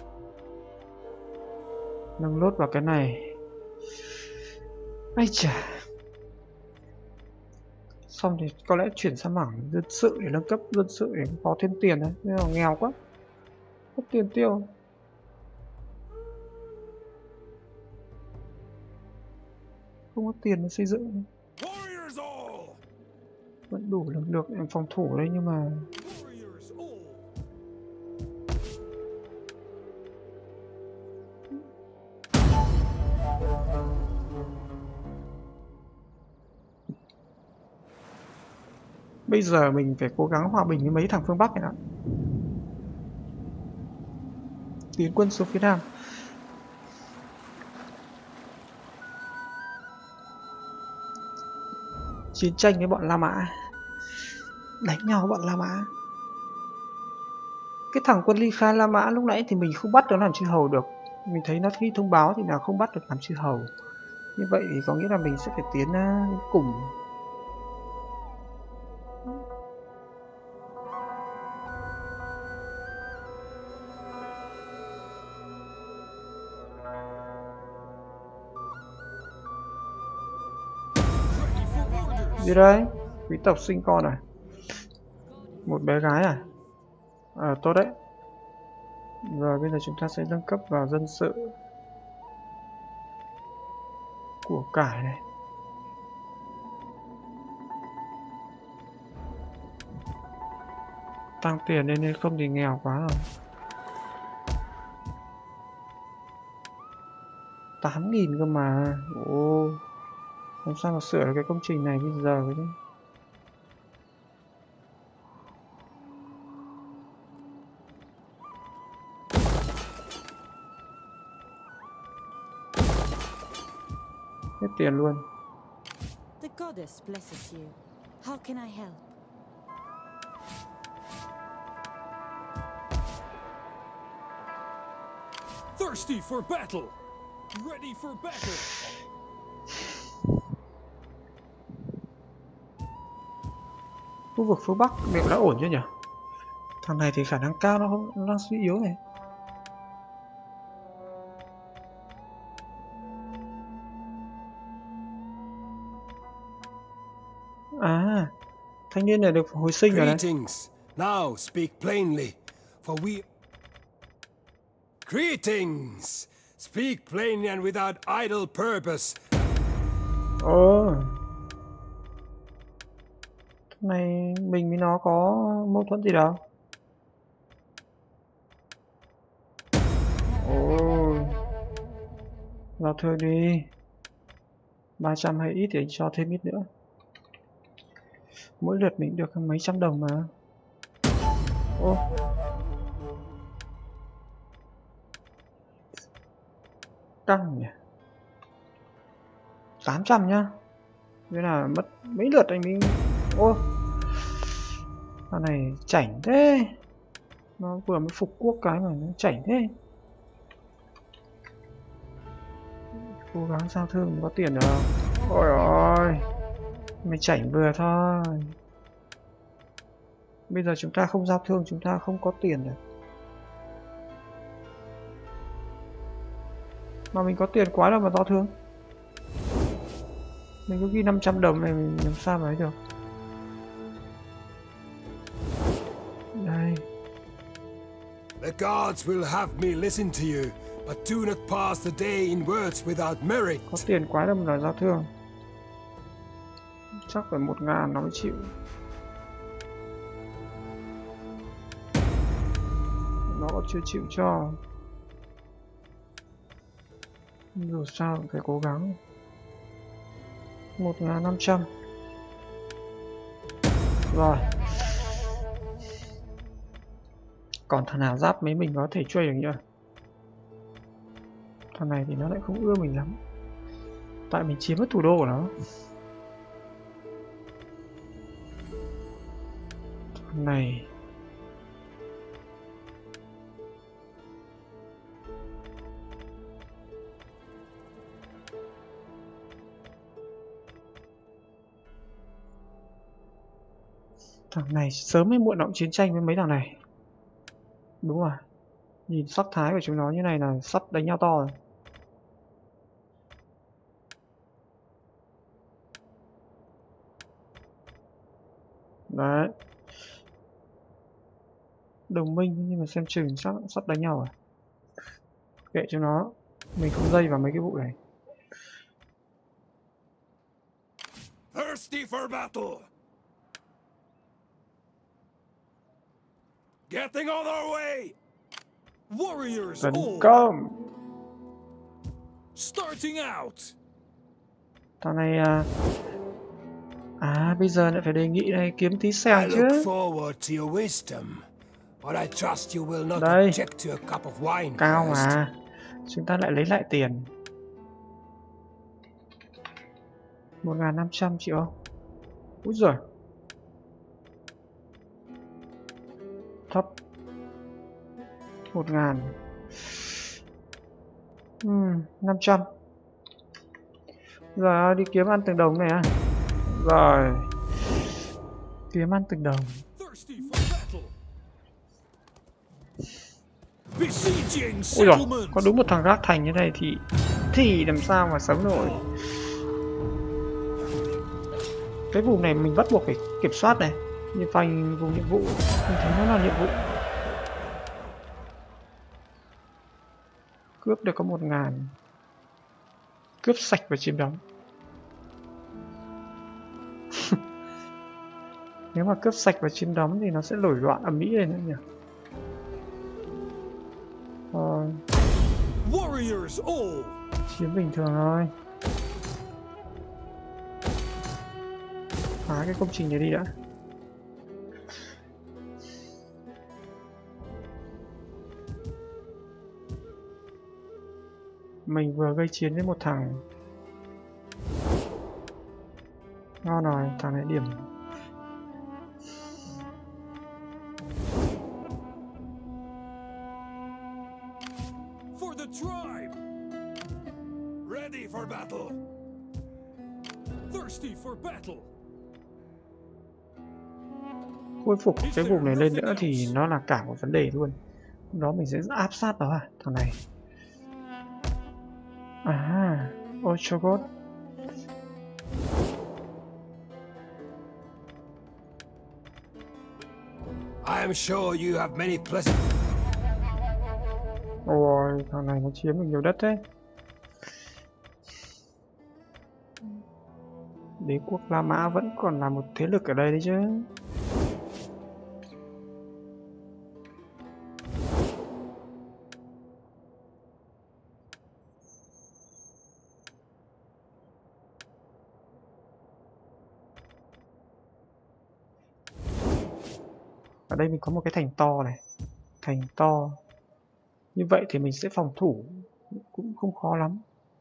A: Nâng lốt vào cái này. Ây chà. Xong thì có lẽ chuyển sang mảng dân sự để nâng cấp dân sự để có thêm tiền đấy. Nhưng mà nghèo quá. Không tiền tiêu. Không có tiền để xây dựng. Vẫn đủ lực lượng để phòng thủ đấy nhưng mà bây giờ mình phải cố gắng hòa bình với mấy thằng phương Bắc này ạ. Tiến quân xuống phía Nam. Chiến tranh với bọn La Mã. Đánh nhau với bọn La Mã. Cái thằng quân ly khai La Mã lúc nãy thì mình không bắt nó làm chư hầu được. Mình thấy nó khi thông báo thì là không bắt được làm chư hầu. Như vậy thì có nghĩa là mình sẽ phải tiến cùng. Gì đây? Quý tộc sinh con à? Một bé gái à? Tốt đấy. Rồi bây giờ chúng ta sẽ nâng cấp vào dân sự. Của cải này. Tăng tiền lên nên không thì nghèo quá rồi. 8.000 cơ mà. Ồ. Làm sao mà sửa được cái công trình này bây giờ chứ? Hết tiền luôn.
F: The goddess blesses you. How can I help?
E: Thirsty for battle! Ready for battle!
A: Khu vực phương Bắc liệu đã ổn chưa nhỉ? Thằng này thì khả năng cao nó đang suy yếu này. À, thanh niên này được hồi sinh rồi đấy.
B: Greetings. Now speak plainly, for we...
G: Greetings! Speak plainly and without idle purpose.
A: Ồ. Này mình với nó có mâu thuẫn gì đâu. Ồ. Giao thương đi. 300 hay ít thì anh cho thêm ít nữa. Mỗi lượt mình được mấy trăm đồng mà. Ô. Căng nhỉ. 800 nhá. Thế là mất mấy lượt anh mình. Ô. Thằng này chảnh thế. Nó vừa mới phục quốc cái mà nó chảnh thế. Cố gắng giao thương có tiền được. Ôi ôi. Mày chảnh vừa thôi. Bây giờ chúng ta không giao thương, chúng ta không có tiền được. Mà mình có tiền quá đâu mà giao thương. Mình có ghi 500 đồng này mình làm sao mà ấy được. Đây.
G: The gods will have me listen to you, but do not pass the day in words without merit.
A: Có tiền quá đâu mà đòi giao thương. Chắc phải 1.000 nó mới chịu. Nó còn chưa chịu cho. Dù sao cũng phải cố gắng. 1.500. Rồi. Còn thằng nào giáp mấy mình có thể chơi được nhỉ? Thằng này thì nó lại không ưa mình lắm. Tại mình chiếm mất thủ đô của nó. Thằng này sớm hay muộn nó cũng chiến tranh với mấy thằng này. Đúng rồi. Nhìn sắc thái của chúng nó như này là sắp đánh nhau to rồi. Đấy. Đồng minh nhưng mà xem chừng sắp đánh nhau rồi. Kệ cho nó. Mình không dây vào mấy cái vụ này.
B: Thirsty for battle. Getting on our way.
E: Warriors
A: Tấn
E: all
A: công.
E: starting out.
A: Thằng này bây giờ lại phải đề nghị này kiếm tí
G: I
A: xèo chứ.
G: look forward to your wisdom, but I trust you will not
A: Đây.
G: object to a cup of wine
A: Cao
G: first.
A: mà. Chúng ta lại lấy lại tiền. 1.500 triệu không? Úi giời. Thấp. 1.000. 500. Rồi đi kiếm ăn từng đồng này à. Rồi. Kiếm ăn từng đồng.
E: Thirsty for battle. Besieging
A: Ui giời,
E: settlements.
A: có đúng một thằng gác thành như này thì làm sao mà sống nổi. Cái vùng này mình bắt buộc phải kiểm soát này. Như phanh vùng nhiệm vụ, mình thấy nó là nhiệm vụ. Cướp được có 1.000. Cướp sạch và chiếm đóng. Nếu mà cướp sạch và chiếm đóng thì nó sẽ nổi loạn ầm ĩ lên nữa nhỉ.
E: Warriors all.
A: Chiếm bình thường thôi. Phá cái công trình này đi đã. Mình vừa gây chiến với một thằng. Ngon rồi, thằng này điểm.
E: For the tribe.
B: Ready for battle.
E: Thirsty for battle.
A: Khôi phục cái vùng này lên nữa thì nó là cả một vấn đề luôn. Đó mình sẽ áp sát đó thằng này. Ôi cho God.
G: I am sure you have many pleasant.
A: Ôi, thằng này nó chiếm được nhiều đất thế. Đế quốc La Mã vẫn còn là một thế lực ở đây đấy chứ. Ở đây mình có một cái thành to này. Thành to. Như vậy thì mình sẽ phòng thủ. Cũng không khó lắm.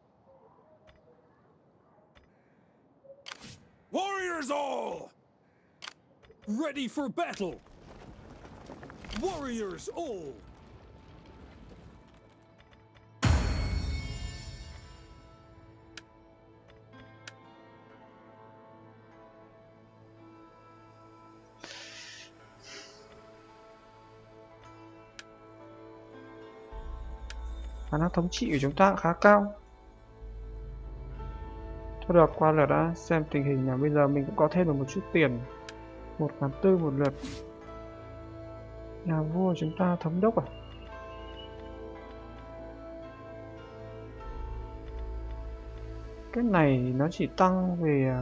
E: Warriors all! Ready for battle! Warriors all!
A: Khả năng thống trị của chúng ta cũng khá cao. Thôi được, qua lượt đã xem tình hình là bây giờ mình cũng có thêm được một chút tiền. 1.400 một lượt. Nhà vua chúng ta thống đốc à? Cái này nó chỉ tăng về...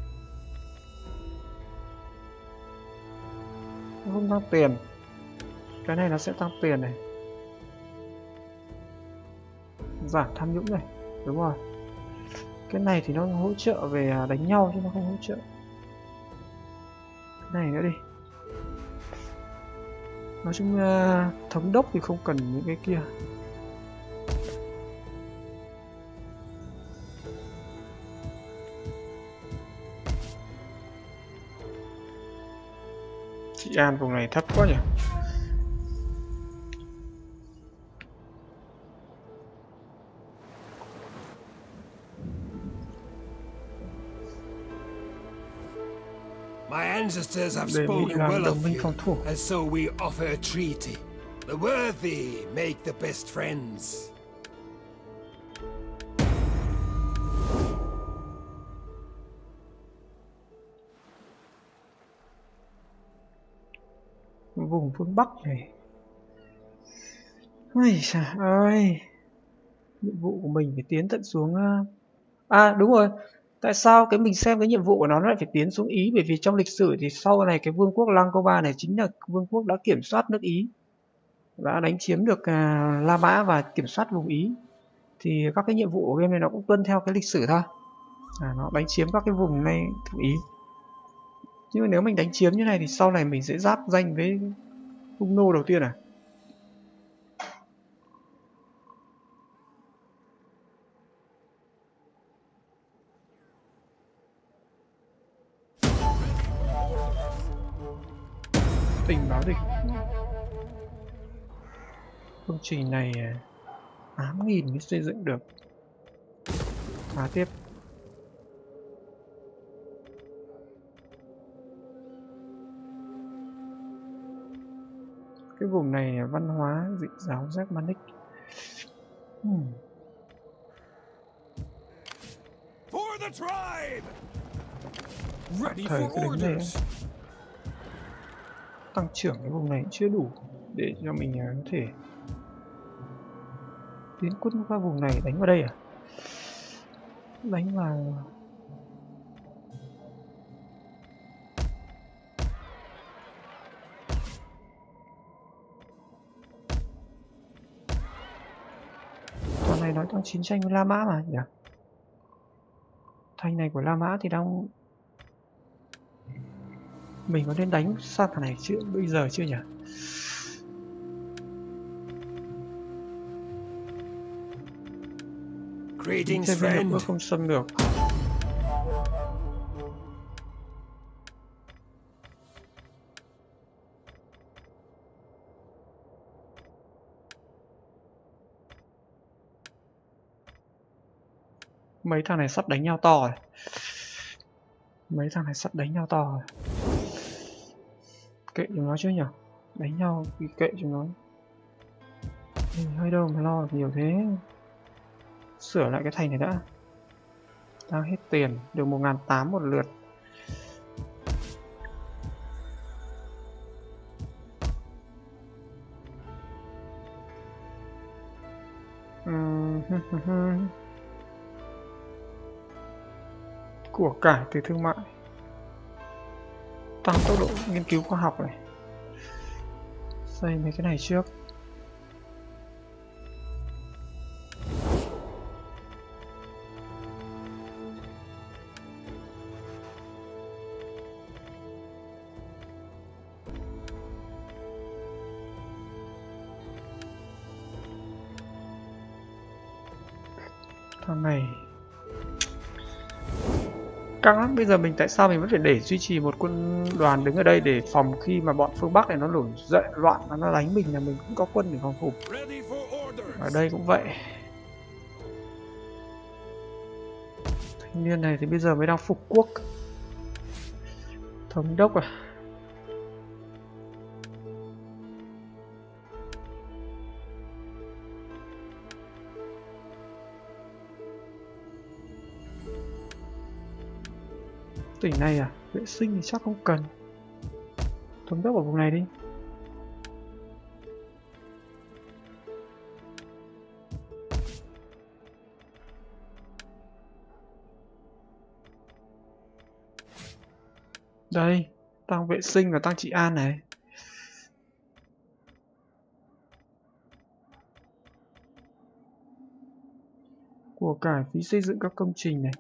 A: nó không tăng tiền. Cái này nó sẽ tăng tiền này. Giảm tham nhũng này. Đúng rồi. Cái này thì nó hỗ trợ về đánh nhau chứ nó không hỗ trợ. Cái này nữa đi. Nói chung thống đốc thì không cần những cái kia. Trị an vùng này thấp quá nhỉ.
G: My ancestors have
A: Đề nghị
G: spoken
A: làm
G: well
A: đồng
G: of
A: minh
G: you,
A: phòng thủ.
G: and so we offer a treaty. The worthy make the best friends.
A: Vùng phương Bắc này. Ôi trời ơi. Nhiệm vụ của mình phải tiến tận xuống... À đúng rồi. Tại sao cái mình xem cái nhiệm vụ của nó lại phải tiến xuống Ý? Bởi vì trong lịch sử thì sau này cái vương quốc Langobardo này chính là vương quốc đã kiểm soát nước Ý, đã đánh chiếm được La Mã và kiểm soát vùng Ý. Thì các cái nhiệm vụ của game này nó cũng tuân theo cái lịch sử thôi. Nó đánh chiếm các cái vùng này thuộc Ý. Nhưng mà nếu mình đánh chiếm như này thì sau này mình sẽ giáp danh với Hung nô đầu tiên à? Tình báo địch. Công trình này 8.000 mới xây dựng được. Phá tiếp. Cái vùng này văn hóa dị giáo Germanic.
E: For the tribe! Ready
A: Thời
E: for
A: cái đánh này
E: orders!
A: tăng trưởng cái vùng này cũng chưa đủ để cho mình có thể tiến quân qua vùng này. Đánh vào đây à? Đánh vào... Con này nói đang chiến tranh với La Mã mà nhỉ? Thành này của La Mã thì đang... Mình có nên đánh sang thằng này chưa? Bây giờ chưa nhỉ?
G: Greetings,
A: Thêm viên
G: friend.
A: lực không xâm được. Mấy thằng này sắp đánh nhau to rồi. Mấy thằng này sắp đánh nhau to rồi. Kệ chúng nó chứ nhỉ? Đánh nhau thì kệ chúng nó. Mình hơi đâu mà lo được nhiều thế. Sửa lại cái thành này đã. Đang hết tiền, được 1.800 một lượt. Của cải từ thương mại, tăng tốc độ nghiên cứu khoa học này, xây mấy cái này trước. Thằng này căng lắm. Bây giờ mình tại sao mình vẫn phải để duy trì một quân đoàn đứng ở đây để phòng khi mà bọn phương Bắc này nó nổi dậy loạn, nó đánh mình là mình cũng có quân để phòng thủ. Ở đây cũng vậy. Thanh niên này thì bây giờ mới đang phục quốc. Thống đốc à? Tỉnh này à? Vệ sinh thì chắc không cần. Thống đốc ở vùng này đi. Đây, tăng vệ sinh và tăng trị an này. Của cải phí xây dựng các công trình này.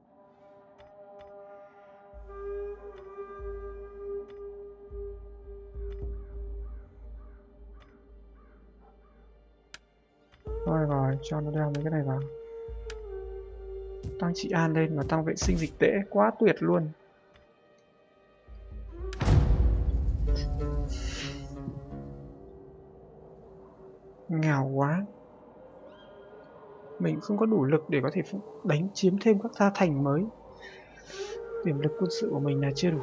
A: Rồi, cho nó đeo mấy cái này vào. Tăng trị an lên và tăng vệ sinh dịch tễ, quá tuyệt luôn. Nghèo quá. Mình không có đủ lực để có thể đánh chiếm thêm các gia thành mới. Tiềm lực quân sự của mình là chưa đủ.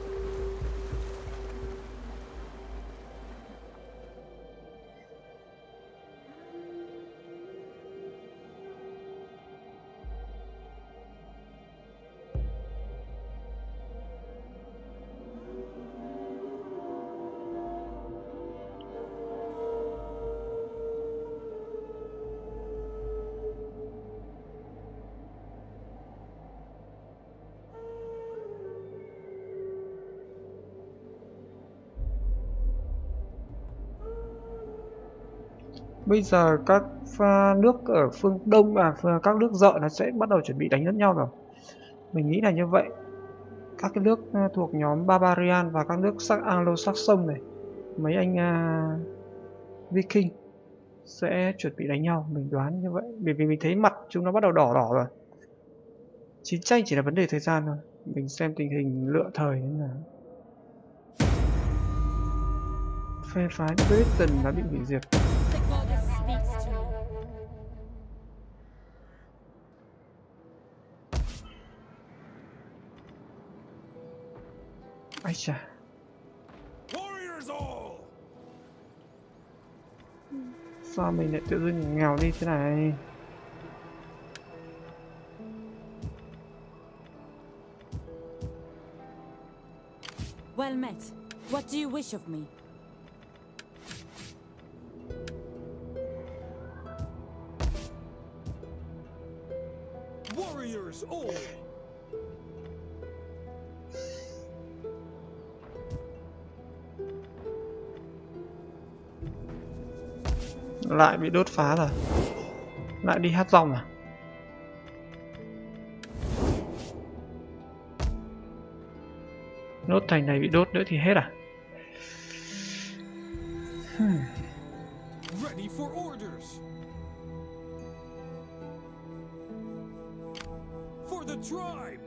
A: Bây giờ các nước ở phương Đông các nước dợ nó sẽ bắt đầu chuẩn bị đánh lẫn nhau rồi. Mình nghĩ là như vậy. Các cái nước thuộc nhóm Barbarian và các nước Anglo-Saxon này, mấy anh Viking sẽ chuẩn bị đánh nhau, mình đoán như vậy. Bởi vì mình thấy mặt chúng nó bắt đầu đỏ đỏ rồi. Chiến tranh chỉ là vấn đề thời gian thôi. Mình xem tình hình lựa thời thế nào. Phe phái Britain đã bị hủy diệt. Ây chà. Sao mình lại tự dưng nghèo đi thế này?
H: Well met. What do you wish of me?
E: Warriors all.
A: Lại bị đốt phá rồi. Lại đi hát rong à? Nốt thành này bị đốt nữa thì hết à?
E: Ready for orders. For the tribe.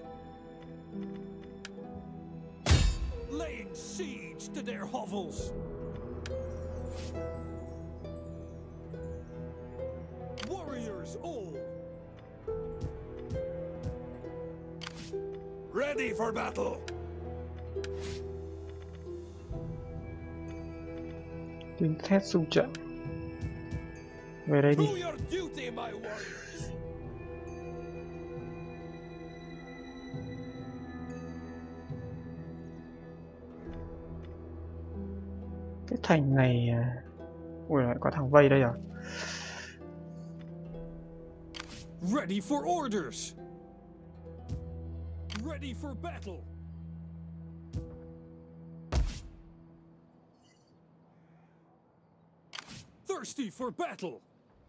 E: Laying siege to their hovels. Warriors all.
B: Ready for battle.
A: Tiếng thét xung trận. Về đây đi.
C: Do your duty, my warriors.
A: Cái thành này... Ui, lại có thằng vây đây à?
E: Ready for orders. Ready for battle. Thirsty for battle.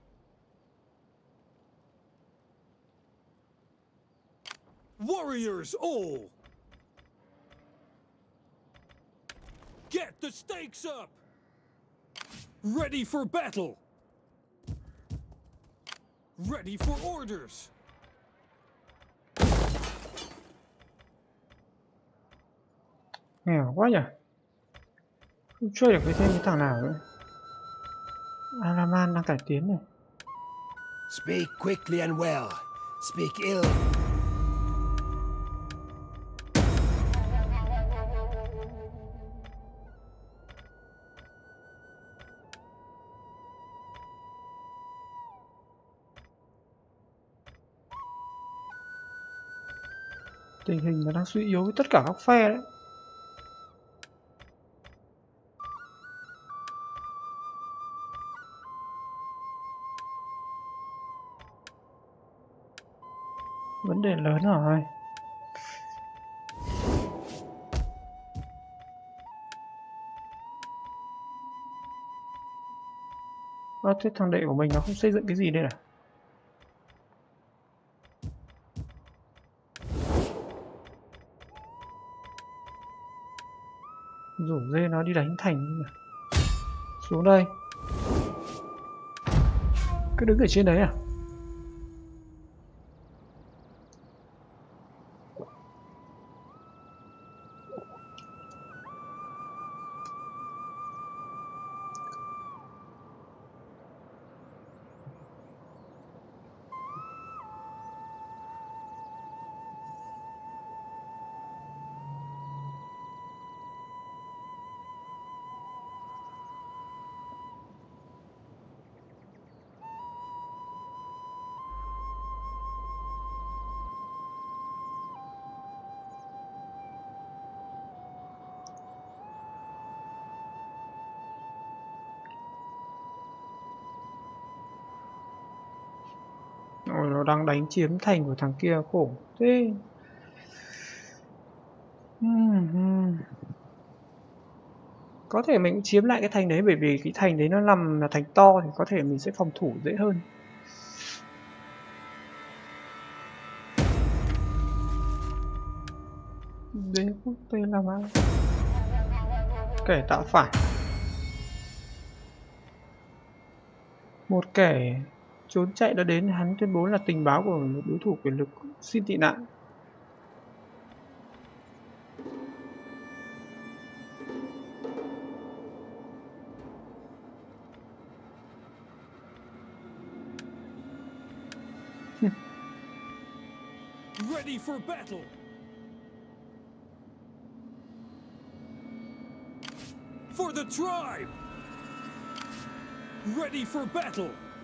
E: Warriors all. Get the stakes up. Ready for battle. Ready for orders.
A: Nghèo quá nhỉ. Không chơi được với thêm cái thằng nào nữa. Araman đang cải tiến này.
G: Speak quickly and well. Speak ill.
A: Tình hình nó đang suy yếu với tất cả các phe đấy. Vấn đề lớn rồi. Thế thằng đệ của mình nó không xây dựng cái gì đây à? Rủ dê nó đi đánh thành. Xuống đây. Cứ đứng ở trên đấy à? Ôi, nó đang đánh chiếm thành của thằng kia, khổ thế. Có thể mình cũng chiếm lại cái thành đấy, bởi vì cái thành đấy nó nằm là thành to thì có thể mình sẽ phòng thủ dễ hơn. Đế quốc Tây La Mã kẻ tạo phản. Một kẻ trốn chạy đã đến, hắn tuyên bố là tình báo của một đối thủ quyền lực xin tị nạn.
E: Ready for battle. For the tribe. Ready for battle.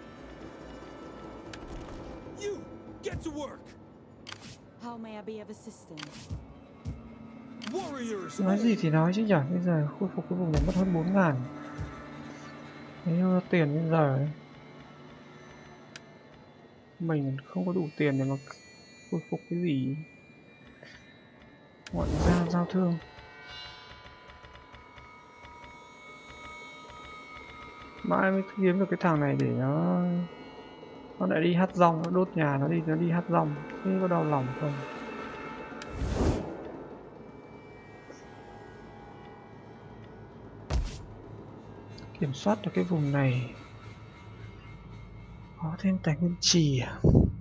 E: You get to work.
H: How may I be of assistance?
E: Warriors.
A: Nói gì thì nói chứ nhỉ, bây giờ khôi phục cái vùng này mất hơn 4.000. Đấy là tiền bây giờ ấy. Mình không có đủ tiền để mà khôi phục cái gì. Ngoại giao, giao thương. Mãi mới kiếm được cái thằng này để nó lại đi hắt rong, nó đốt nhà nó đi hắt rong. Thế có đau lòng không? Kiểm soát được cái vùng này. Có thêm tài nguyên trì à?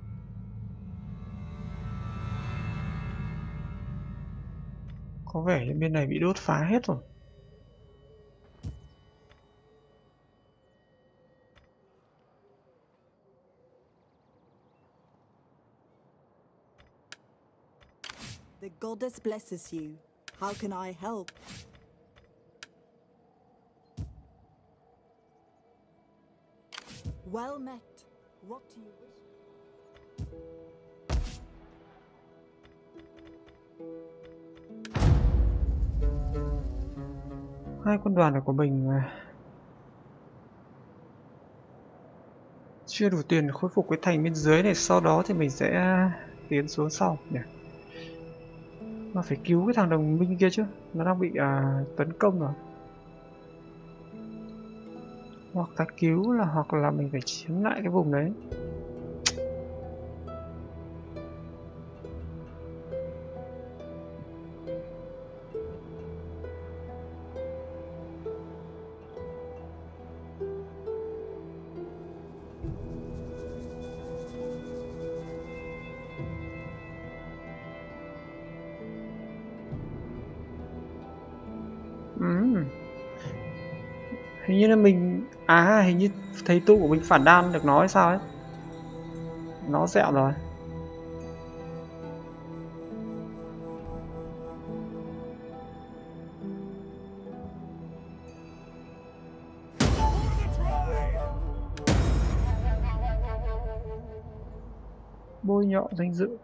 A: Có vẻ như bên này bị đốt phá hết rồi.
F: The goddess blesses you. How can I help? Well met. What do you wish?
A: Hai quân đoàn này của mình Chưa đủ tiền khôi phục cái thành bên dưới này, sau đó thì mình sẽ tiến xuống sau nhỉ. Mà phải cứu cái thằng đồng minh kia chứ, nó đang bị tấn công rồi. Hoặc ta cứu là hoặc là mình phải chiếm lại cái vùng đấy. Hình như là mình hình như thầy tu của mình phản đan được nói sao ấy, nó dẹo rồi. Bôi nhọ danh dự.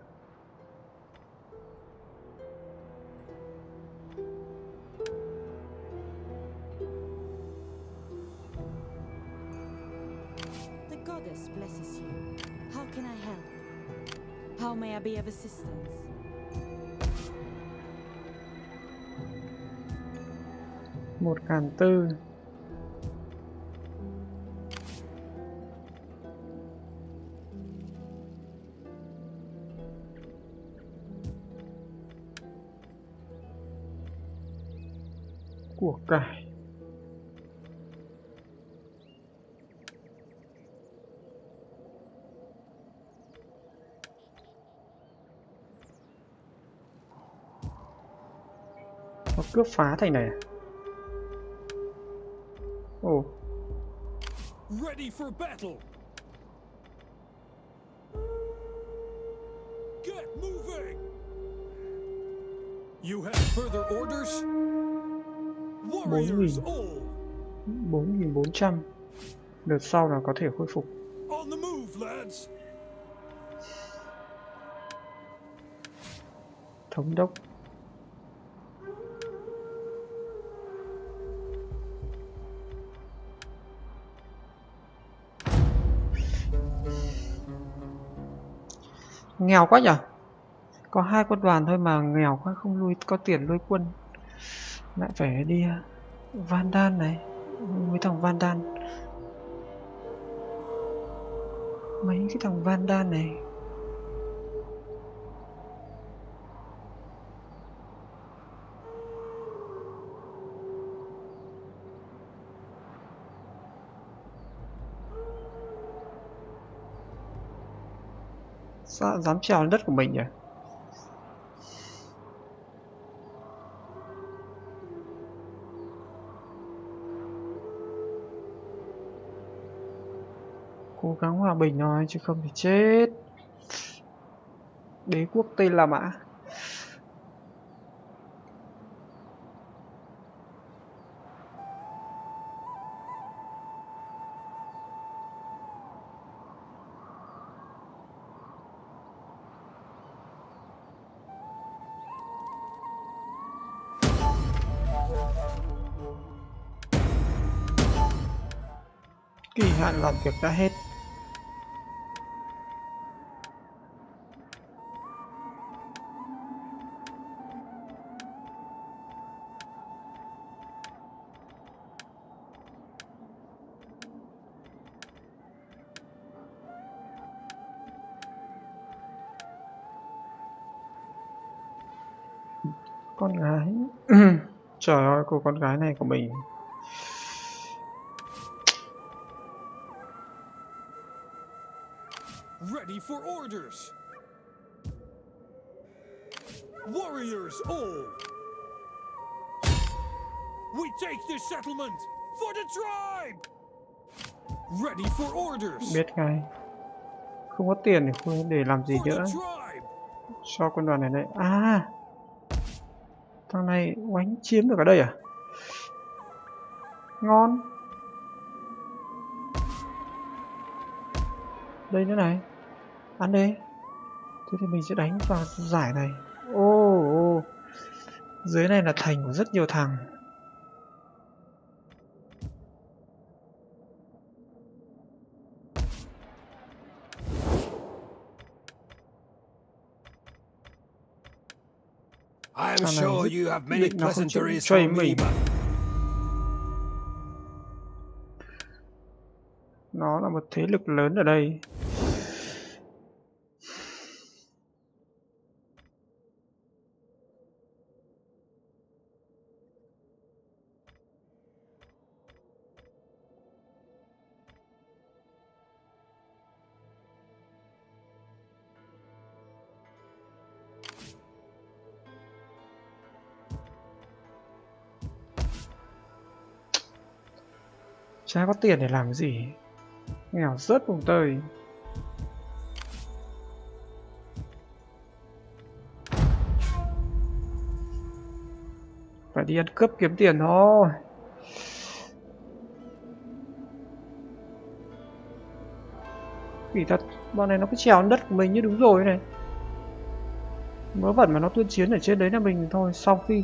H: The goddess blesses you. How can I help? How may I be of assistance?
A: Một ngàn tư. Của cải. Nó cướp phá thành này à? Ồ.
E: Ready for battle. Get moving. You have further orders? Warriors all.
A: 4.400. Đợt sau là có thể khôi phục.
E: On the move, lads.
A: Thống đốc. Nghèo quá nhở. Có 2 quân đoàn thôi mà nghèo quá, không nuôi có tiền nuôi quân. Lại phải đi Van Đan này, mấy thằng Van Đan. Mấy cái thằng Van Đan này. Sao dám trèo lên đất của mình nhỉ? Cố gắng hòa bình thôi chứ không thì chết. Đế quốc Tây La Mã. Kỳ hạn làm việc đã hết. Con gái. Trời ơi, cô con gái này của mình.
E: Ready for orders. Warriors all. We take this settlement for the tribe. Ready for orders.
A: Biết ngay. Không có tiền để làm gì nữa. Cho quân đoàn này đây. Thằng này oánh chiếm được ở đây à? Ngon. Đây nữa này. Ăn đi. Thế thì mình sẽ đánh vào giải này. Ô, dưới này là thành của rất nhiều thằng.
G: I am
A: Thằng này
G: sure
A: định
G: you have many
A: nó không chịu
G: pleasantries
A: chơi
G: for me,
A: mình.
G: but
A: Nó là một thế lực lớn ở đây. Chả có tiền để làm cái gì. Nghèo rớt vùng tơi. Phải đi ăn cướp kiếm tiền thôi. Vì thật, bọn này nó cứ trèo lên đất của mình như đúng rồi này. Mớ vẩn mà nó tuyên chiến ở trên đấy là mình thôi, xong phim.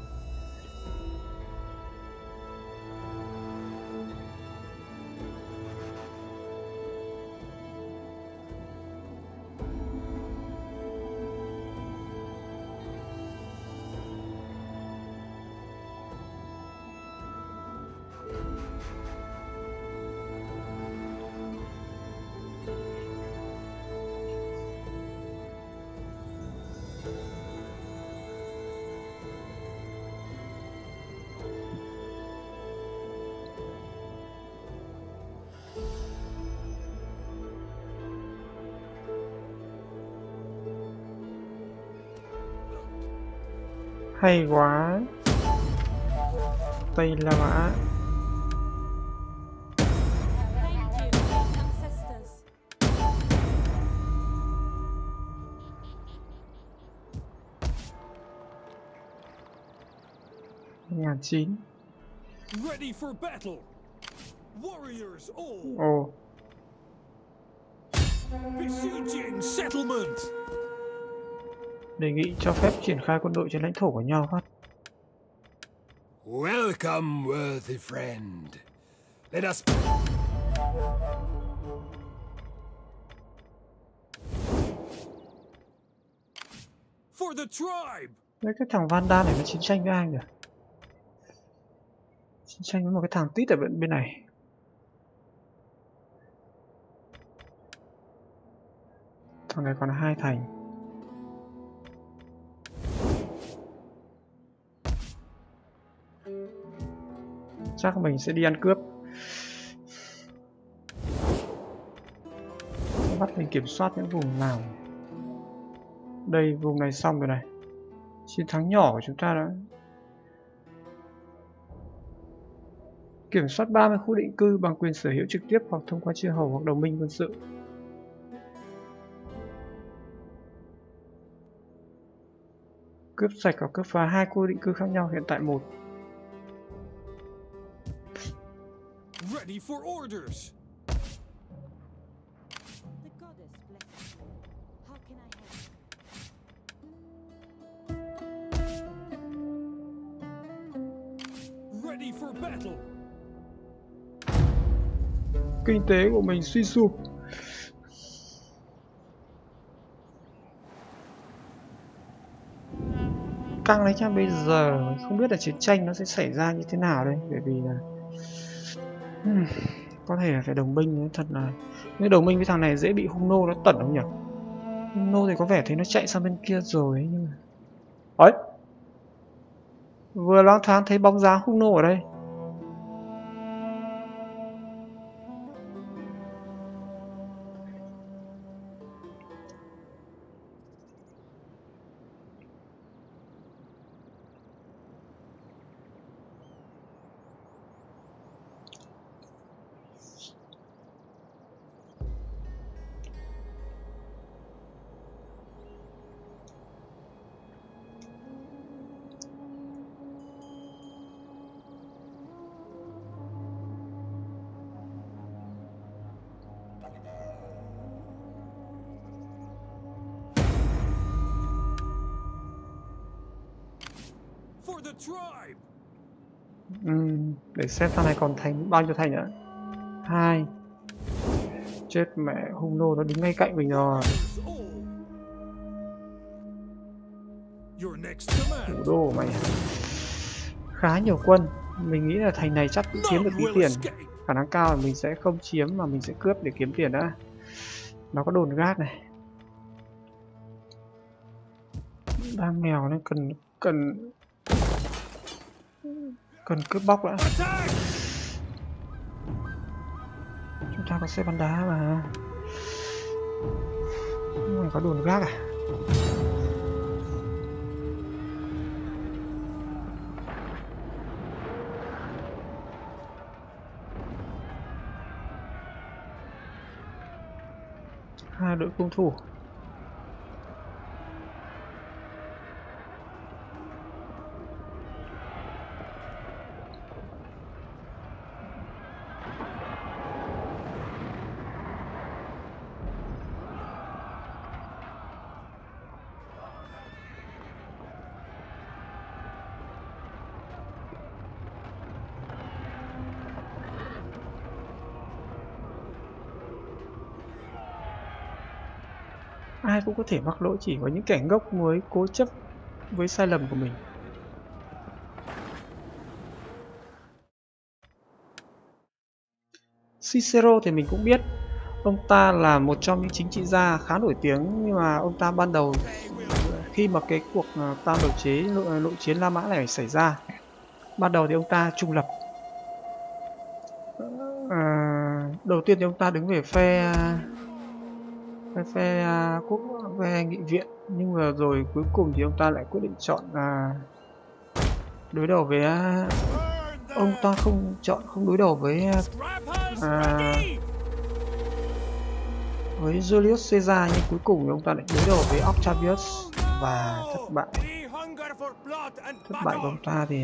A: Hay quá. Tây La Mã.
H: Thank you, great ancestors.
A: $1900.
E: Ready for battle. Warriors all.
A: Ồ,
E: Besieging settlement.
A: đề nghị cho phép triển khai quân đội trên lãnh thổ của nhau phát.
G: welcome, worthy friend. Let us.
E: For the tribe.
A: Đấy, cái thằng Vanda này nó chiến tranh với ai nhỉ? Chiến tranh với một cái thằng tít ở bên này. Thằng này còn 2 thành. Chắc mình sẽ đi ăn cướp. Bắt mình kiểm soát những vùng nào. Đây, vùng này xong rồi này. Chiến thắng nhỏ của chúng ta đã kiểm soát 30 khu định cư bằng quyền sở hữu trực tiếp hoặc thông qua chư hầu hoặc đồng minh quân sự. Cướp sạch hoặc cướp phá 2 khu định cư khác nhau, hiện tại 1.
E: Ready for orders.
H: The goddess blesses you. How can I help?
E: Ready for battle.
A: Kinh tế của mình suy sụp. Căng đấy nha, bây giờ không biết là chiến tranh nó sẽ xảy ra như thế nào đây, bởi vì là có thể là phải đồng minh ấy, thật là nếu đồng minh với thằng này dễ bị hung nô nó tẩn không nhỉ? Hung nô thì có vẻ thấy nó chạy sang bên kia rồi ấy, nhưng mà ấy vừa loáng thoáng thấy bóng dáng hung nô ở đây.
E: For the tribe.
A: Để xem thằng này còn thành bao nhiêu thành nữa. 2. Chết mẹ, hung nô nó đứng ngay cạnh mình rồi.
E: Warriors all. Your next command.
A: Thủ đô mày khá nhiều quân. Mình nghĩ là thành này chắc cũng kiếm được tí
E: None will
A: tiền.
E: escape.
A: Khả năng cao là mình sẽ không chiếm mà mình sẽ cướp để kiếm tiền đã. Nó có đồn gác này. Đang nghèo nên cần cướp bóc đã.
E: Attack!
A: Chúng ta có xe bắn đá mà. Mày có đồn gác à? Hai đội cung thủ. Ai cũng có thể mắc lỗi, chỉ có những kẻ ngốc mới cố chấp với sai lầm của mình. Cicero thì mình cũng biết. Ông ta là một trong những chính trị gia khá nổi tiếng, nhưng mà ông ta ban đầu khi mà cái cuộc tam đầu chế nội chiến La Mã này xảy ra, ban đầu thì ông ta trung lập. Đầu tiên thì ông ta đứng về phe nghị viện, nhưng mà rồi cuối cùng thì ông ta lại quyết định chọn đối đầu với ông ta không đối đầu với Julius Caesar, nhưng cuối cùng thì ông ta lại đối đầu với Octavius và thất bại. Thất bại của ông ta thì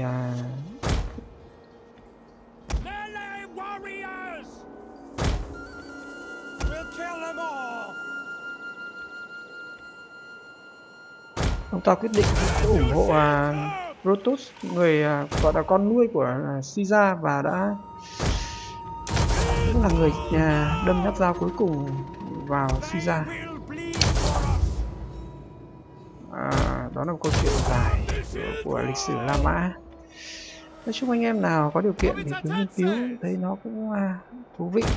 A: ông ta quyết định ủng hộ Brutus, người gọi là con nuôi của Caesar, và cũng là người đâm nhát dao cuối cùng vào Caesar. Đó là một câu chuyện dài của lịch sử La Mã. Nói chung anh em nào có điều kiện thì cứ nghiên cứu, thấy nó cũng thú vị.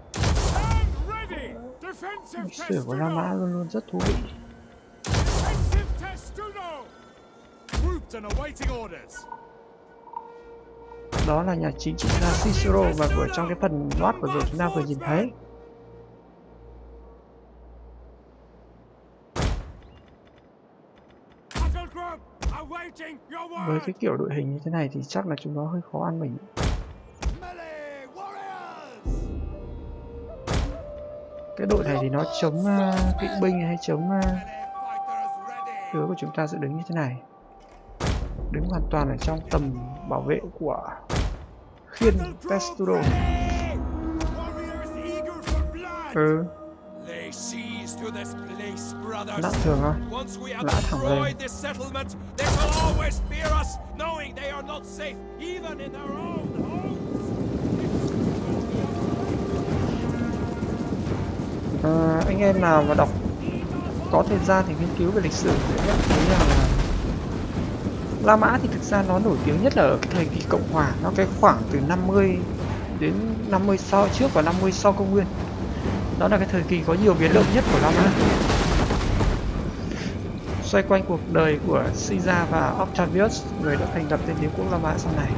A: Lịch sử của La Mã luôn luôn rất thú vị. Đó là nhà chính trị gia Cicero, và ở trong cái phần loát vừa rồi chúng ta vừa nhìn thấy. Với cái kiểu đội hình như thế này thì chắc là chúng nó hơi khó ăn mình. Cái đội này thì nó chống kỵ binh hay chống thứ của chúng ta sẽ đứng như thế này, đứng hoàn toàn ở trong tầm bảo vệ của khiên Testudo. Lã thường thôi, lã thẳng lên. Anh em nào mà có thời gian thì nghiên cứu về lịch sử sẽ thấy rằng là La Mã thì thực ra nó nổi tiếng nhất là ở cái thời kỳ Cộng Hòa, nó cái khoảng từ 50 đến 50 sau trước và 50 sau công nguyên. Đó là cái thời kỳ có nhiều biến động nhất của La Mã, xoay quanh cuộc đời của Caesar và Octavius, người đã thành lập nên đế quốc La Mã sau này.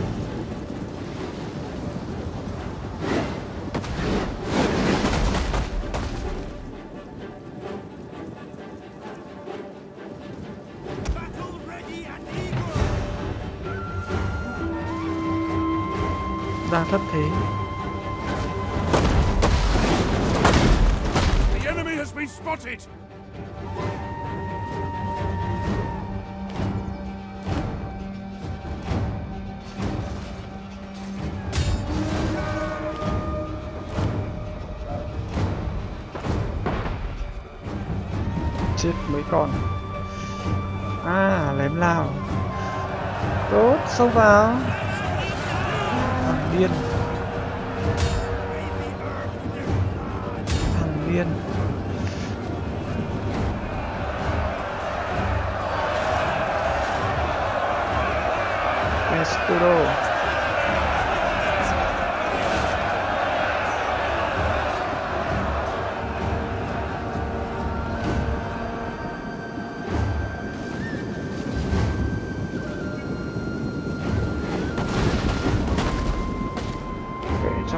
A: Đang thất thế.
B: The enemy has been spotted.
A: Chết mấy con. Lém lao. Tốt, xông vào. Thằng điên. Thằng điên.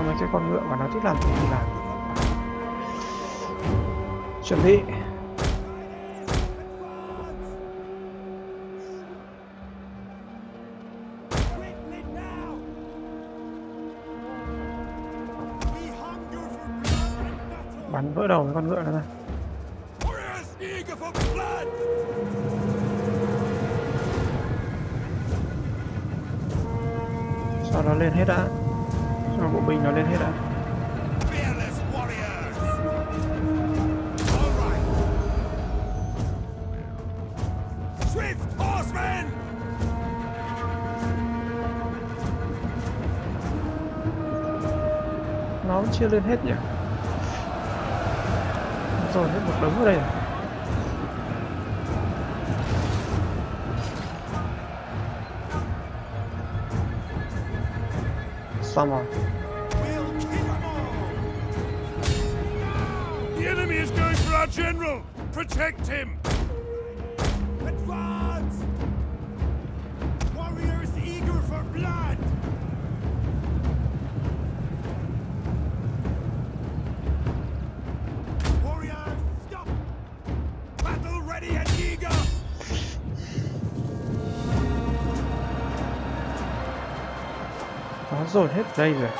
A: cho mấy cái con ngựa và nó thích làm gì thì làm. Chuẩn bị. Bắn vỡ đầu với con ngựa nó ra. Cho nó lên hết đã. Cho bộ binh nó lên hết đã. Nó vẫn chưa lên hết nhỉ? Rồi hết một đống ở đây rồi. Xong rồi.
B: The enemy is going for our general. Protect him. Advance! Warriors eager for blood. Warriors, stop! Battle ready and eager.
A: Nó dồn hết đây rồi.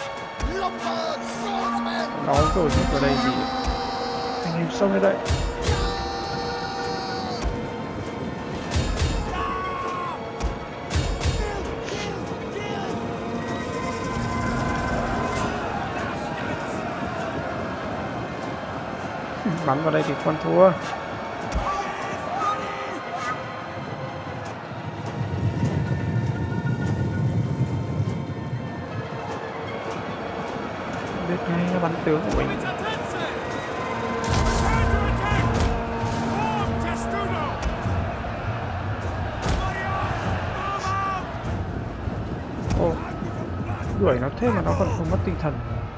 A: Nó dồn hết vào đây thì anh em xông lên đây. Bắn vào đây thì con thua. Biết ngay nó bắn tướng của mình. Ồ, đuổi nó thế mà nó còn không mất tinh thần.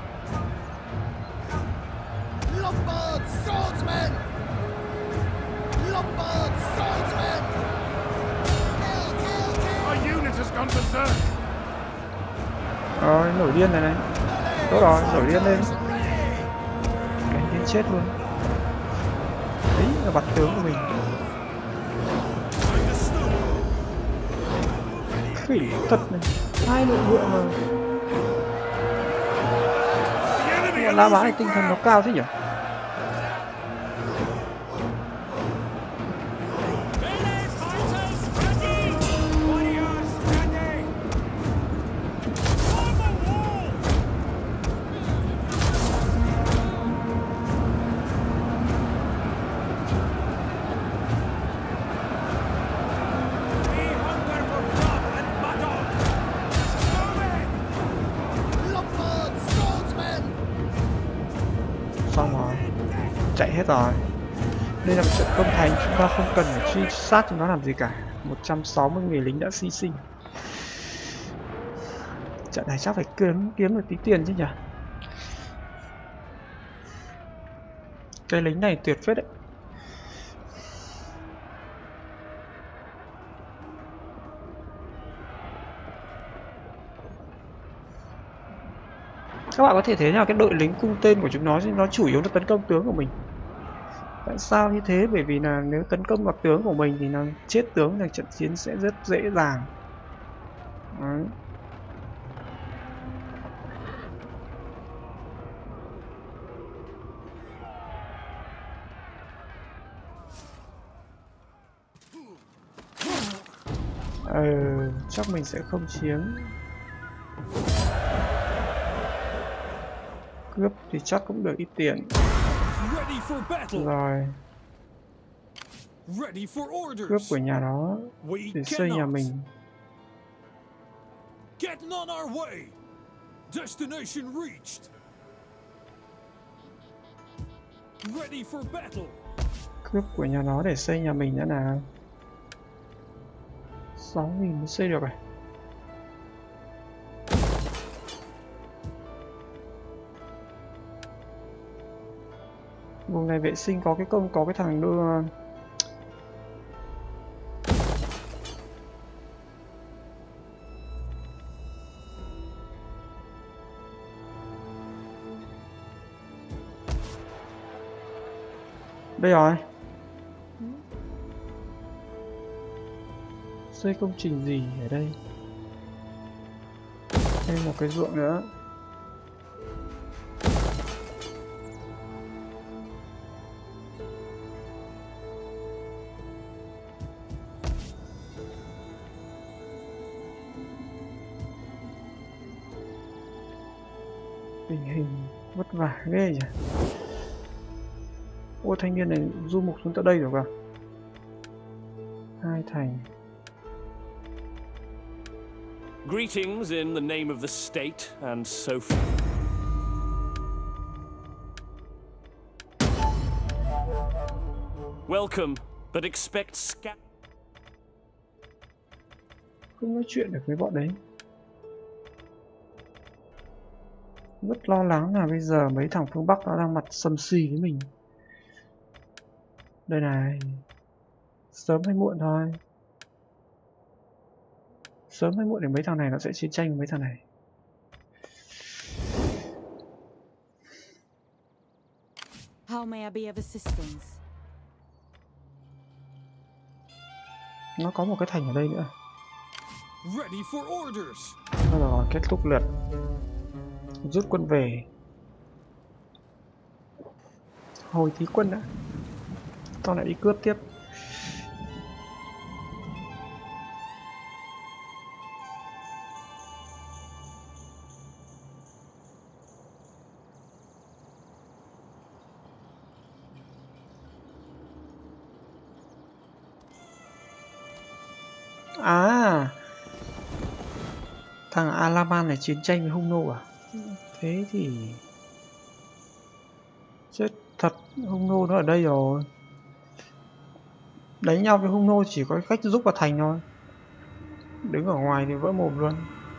A: Rồi, nổi điên này này. Tốt rồi, nổi điên lên. Cảnh điên chết luôn. Đấy là bắn tướng của mình. Khỉ thật này. Hai đội ngựa mà. La Mã này tinh thần nó cao thế nhỉ? Xong rồi, chạy hết rồi. Đây là một trận công thành, chúng ta không cần phải truy sát chúng nó làm gì cả. 160 người lính đã hy sinh. Trận này chắc phải kiếm được tí tiền chứ nhỉ? Cái lính này tuyệt phết đấy. Các bạn có thể thấy là cái đội lính cung tên của chúng nó chủ yếu là tấn công tướng của mình. Tại sao như thế? Bởi vì là nếu tấn công vào tướng của mình thì nó chết tướng thì trận chiến sẽ rất dễ dàng. Đấy. Chắc mình sẽ không chiếm. Cướp thì chắc cũng được ít tiền. Rồi. Cướp của nhà đó để xây nhà mình. Cướp của nhà nó để xây nhà mình nữa nào. 6.000 mới xây được rồi. Vùng này vệ sinh có cái thằng đưa Đây rồi. Xây công trình gì ở đây? Thêm một cái ruộng nữa. Tình hình vất vả ghê nhỉ. Ô, thanh niên này du mục xuống tới đây rồi cơ. Hai thành.
D: Greetings in the name of the state and so forth. Welcome, but expect
A: Không nói chuyện được với bọn đấy. Rất lo lắng là bây giờ mấy thằng phương Bắc nó đang mặt sầm xì với mình. Đây này. Sớm hay muộn thôi. Sớm hay muộn thì mấy thằng này nó sẽ chiến tranh với mấy thằng này.
H: How may I be of assistance?
A: Nó có một cái thành ở đây nữa.
E: Ready for orders.
A: Rồi, kết thúc lượt. Rút quân về. Hồi tí quân đã. Tao lại đi cướp tiếp. À, thằng Alaman này chiến tranh với Hung Nô à? Thế thì chết thật, Hung Nô nó ở đây rồi. Đánh nhau với Hung Nô chỉ có cách giúp vào thành thôi. Đứng ở ngoài thì vỡ mồm luôn.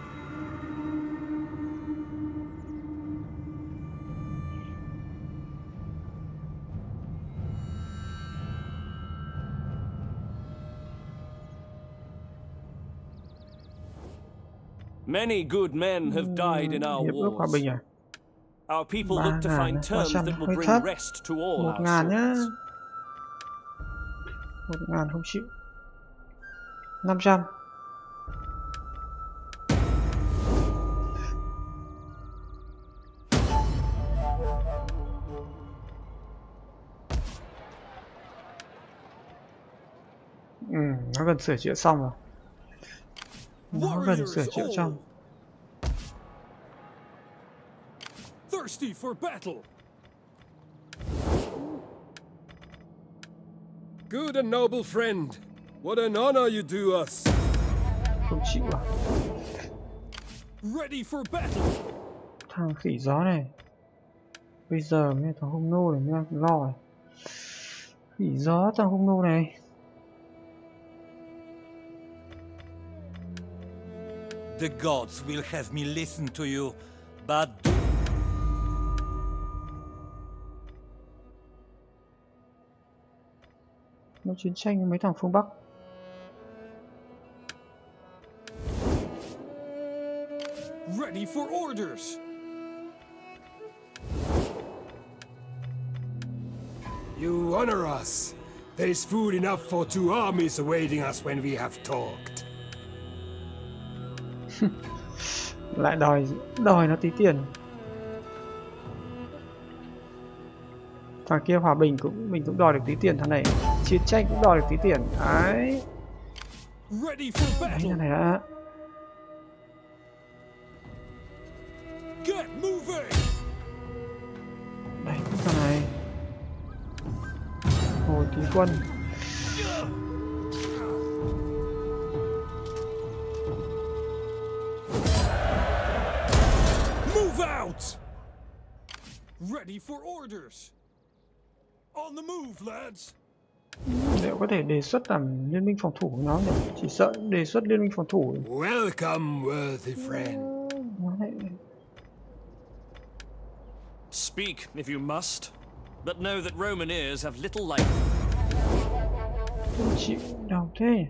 D: Many good men have died in our
A: Hiệp ước hòa
D: wars.
A: bình à?
D: Our people look to find terms that will
A: hơi
D: bring
A: thấp.
D: rest to all our
A: 1.000 nhá.
D: souls.
A: 1.000 không chịu. 500. Nó gần sửa chữa xong rồi. Nó gần sửa chữa xong.
E: Thirsty for battle.
G: Good and noble friend, what an honor you do us.
A: Không chịu à?
E: Ready for battle.
A: Thằng khỉ gió này. Bây giờ nghe thằng Hung Nô này mới lo rồi. Khỉ gió thằng Hung Nô này.
I: The gods will have me listen to you, but
A: Nó chiến tranh với mấy thằng phương Bắc.
E: Ready for orders.
G: You honor us. There is food enough for 2 armies awaiting us when we have talked.
A: Lại đòi nó tí tiền. Thằng kia hòa bình mình cũng đòi được tí tiền, thằng này chiến tranh cũng đòi được tí tiền. Đấy.
E: Ready for
A: Đấy,
E: battle.
A: thằng này đã.
E: Get moving.
A: Đấy, thằng này. Hồi tí quân.
E: Move out. Ready for orders. On the move, lads.
A: Liệu có thể đề xuất làm liên minh phòng thủ của nó nhỉ? Chỉ sợ đề xuất liên minh phòng thủ.
G: Welcome, worthy friend.
A: Nó lại...
D: Speak if you must, but know that Roman ears have little light.
A: Không chịu đâu thế.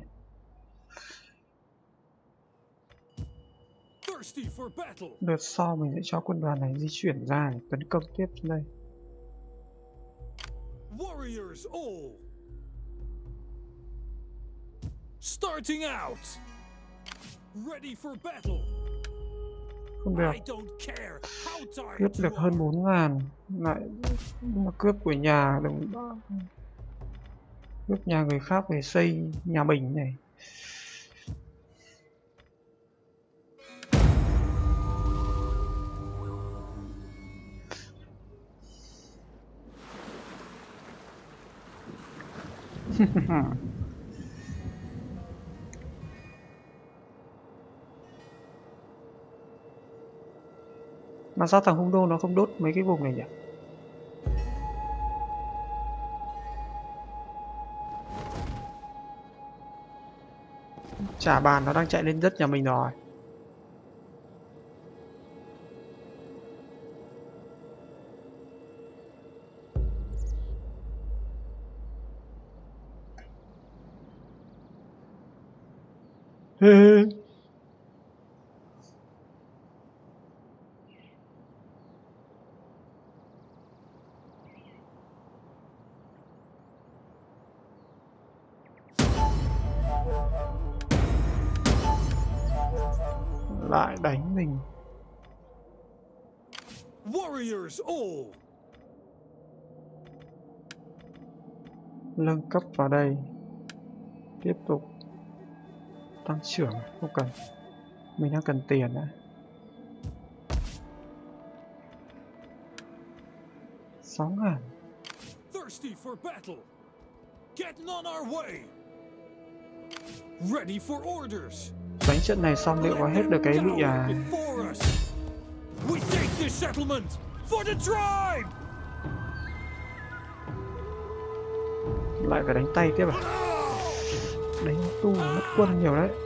E: Thirsty for battle.
A: Đợt sau mình sẽ cho quân đoàn này di chuyển ra để tấn công tiếp trên đây.
E: Warriors all. Starting out. Ready for battle.
A: Không được.
E: I don't care how tired
A: Cướp được
E: you
A: hơn
E: are.
A: 4.000. Lại mà cướp của nhà, đừng cướp nhà người khác về xây nhà mình này. Mà sao thằng Hung Đô nó không đốt mấy cái vùng này nhỉ? Chả bàn nó đang chạy lên đất nhà mình rồi. Lại đánh mình.
E: Warriors all.
A: Nâng cấp vào đây. Tiếp tục tăng trưởng, không cần. Mình đang cần tiền đã. 6.000.
E: Thirsty for battle. Getting on our way. Ready for orders.
A: Đánh trận này xong liệu có hết được cái lụy à?
E: We take this settlement for the tribe.
A: Lại phải đánh tay tiếp à? Đánh tu mất quân nhiều đấy.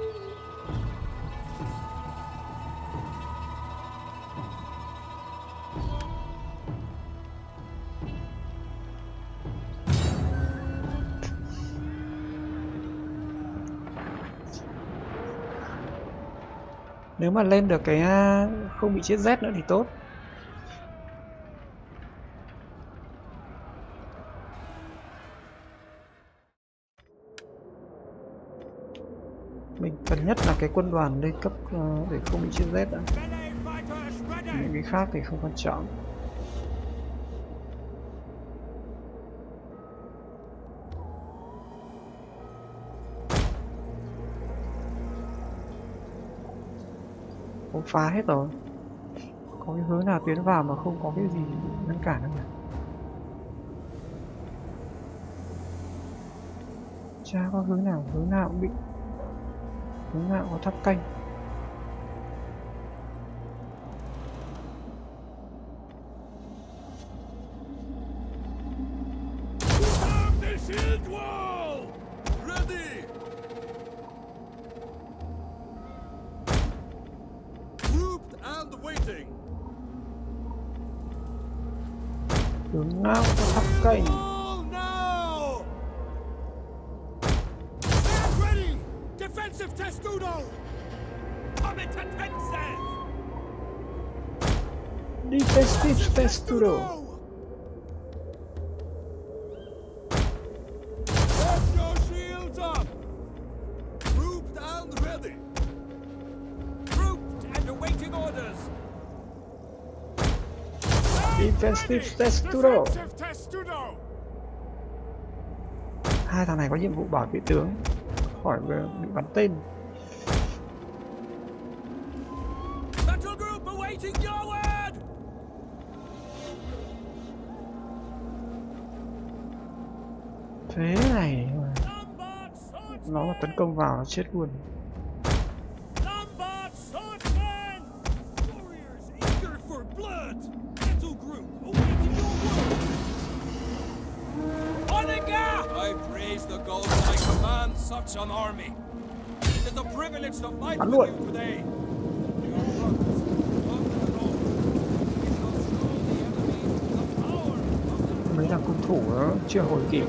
A: Nếu mà lên được cái không bị chết rét nữa thì tốt. Mình cần nhất là cái quân đoàn lên cấp để không bị chết rét đã. Những cái khác thì không quan trọng. Không phá hết rồi. Có cái hướng nào tiến vào mà không có cái gì ngăn cản không nhỉ? Chả có hướng nào cũng bị. Hướng nào có tháp canh. Hướng nào có tháp canh.
B: Defensive Testudo! Come into Tense!
A: Defensive Testudo!
B: Set your shields up! Grouped and ready! Grouped and awaiting orders!
A: Defensive Testudo!
B: Defensive Testudo!
A: Hai thằng này có nhiệm vụ bảo vệ tướng khỏi bị bắn tên.
B: Battle group awaiting your word!
A: Thế này nó mà tấn công vào nó chết luôn.
E: Lombard swordsmen! Warriors eager for blood! Battle group awaiting your word!
C: Onaga! I praise the gods that I command such an army. It is a privilege to fight with you today. Your brothers, come to the road. We shall show the enemy the power of the...
A: Mấy thằng cung thủ nó chưa hồi kịp.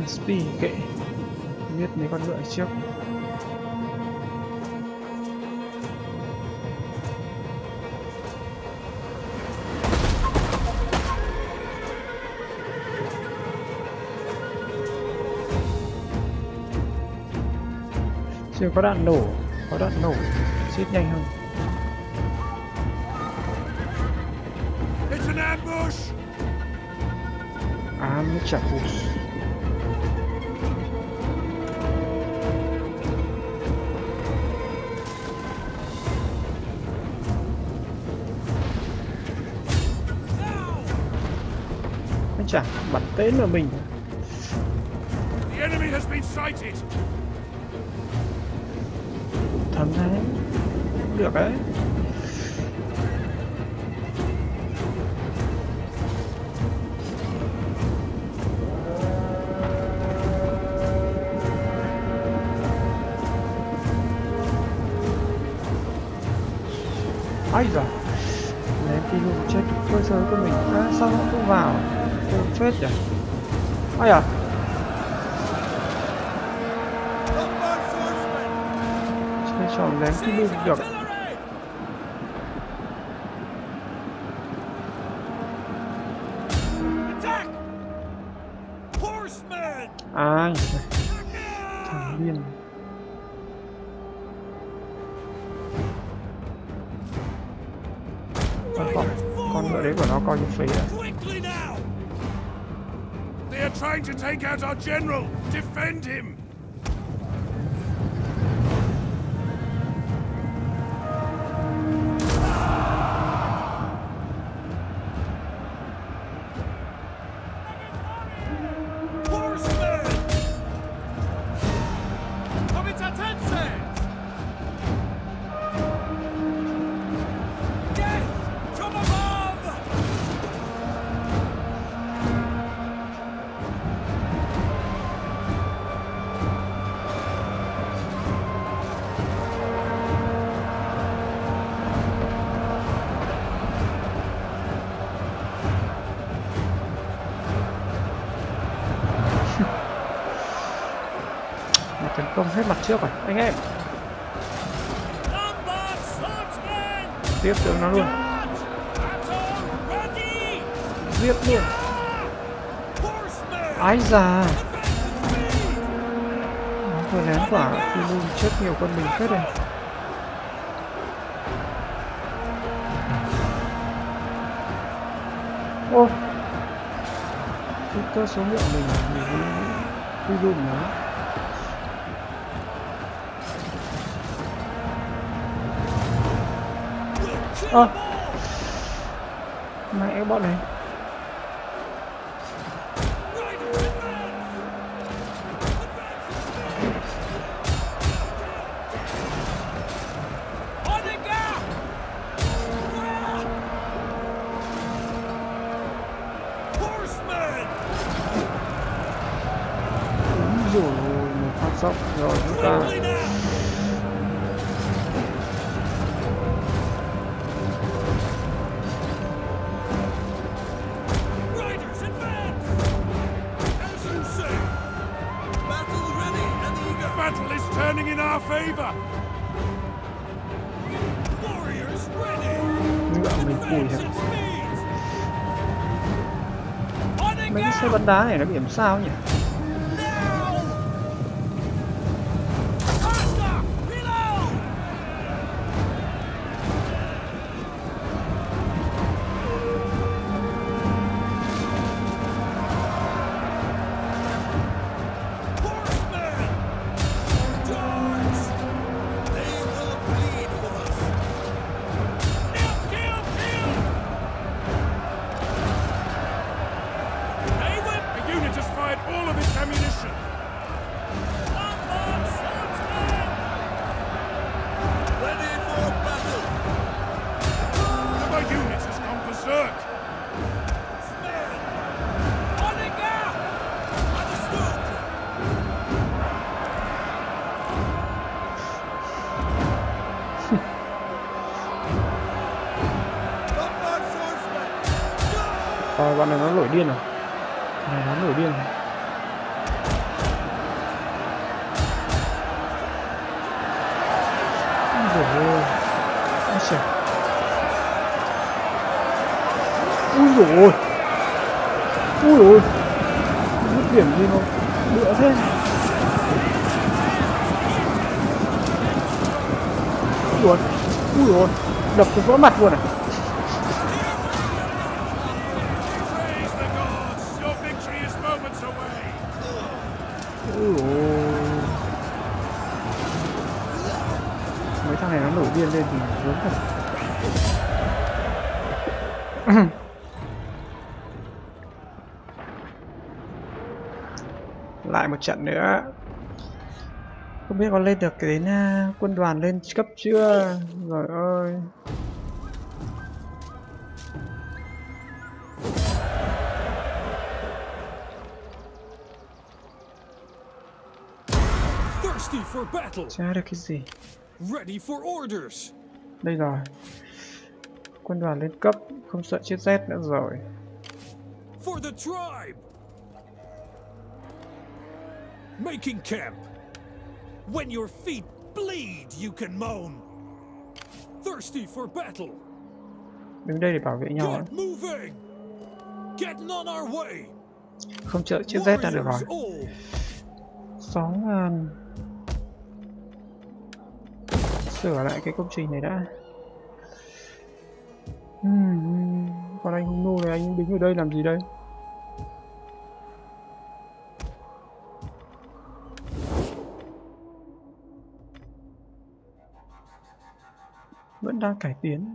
A: SP kệ, giết mấy con ngựa trước. Chưa có đạn nổ, có đạn nổ giết nhanh hơn.
B: It's an ambush!
A: Ambush. Nó chẳng bắn tên vào mình.
B: The enemy has been sighted.
A: Thấm thế, được đấy. Ai da, lấy cái lùm chết cơ sở của mình. À, sao nó không vào? Ôi chết nhỉ. Ai à? Chơi tròn lén cái lùm được. Ai? Thằng điên. Con ngựa đấy của nó coi như phế à?
B: They are trying to take out our general. Defend him.
A: Tấn công hết mặt trước rồi anh em, tiếp tướng nó luôn, giết luôn. Ái già, nó vừa lén quả thì luôn chết nhiều con mình phết này. Ô, cái số lượng mình đi luôn nó. Mẹ bọn này. Đúng rồi, một phát sốc rồi chúng ta. Mấy cái xe bắn đá này nó bị làm sao nhỉ? Bọn này nó nổi điên rồi. Này nó nổi điên rồi. dồi ôi. Ui ôi. Nước biển gì mà bựa thế. Ui ôi. Đập cho vỡ mặt luôn à. Ui ôi. Mấy thằng này nó nổi điên lên thì vướng thật. Lại một trận nữa. Không biết có lên được cái đến quân đoàn lên cấp chưa. Rồi ơi. Chả được cái gì. Đây rồi. Quân đoàn lên cấp, không sợ chết rét nữa rồi.
E: Making camp. When your feet bleed, you can moan. Thirsty for battle.
A: Đứng đây để bảo vệ nhau.
E: Get moving. Getting on our way.
A: Không sợ chết rét là được rồi. 6.000. Sửa lại cái công trình này đã. Còn anh Hung Nô này, anh đứng ở đây làm gì đây? Vẫn đang cải tiến.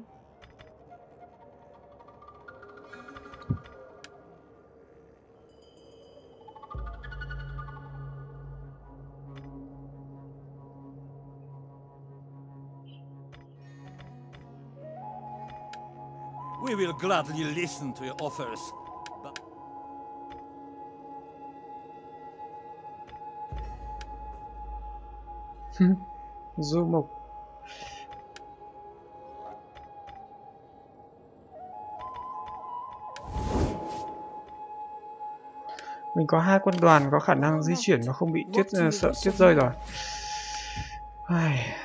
I: We will gladly listen to your offers. But
A: Du mục. Mình có 2 quân đoàn có khả năng di chuyển, nó không bị sợ tuyết rơi rồi. Ai...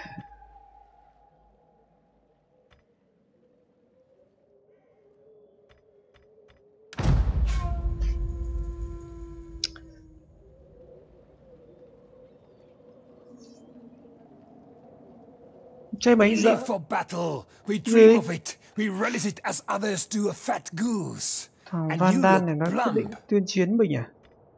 A: Chơi mấy giờ?
G: For battle, we dream of it. We relish it as others do a fat goose.
A: Thằng Van Đan này nó quyết định tuyên chiến mình à?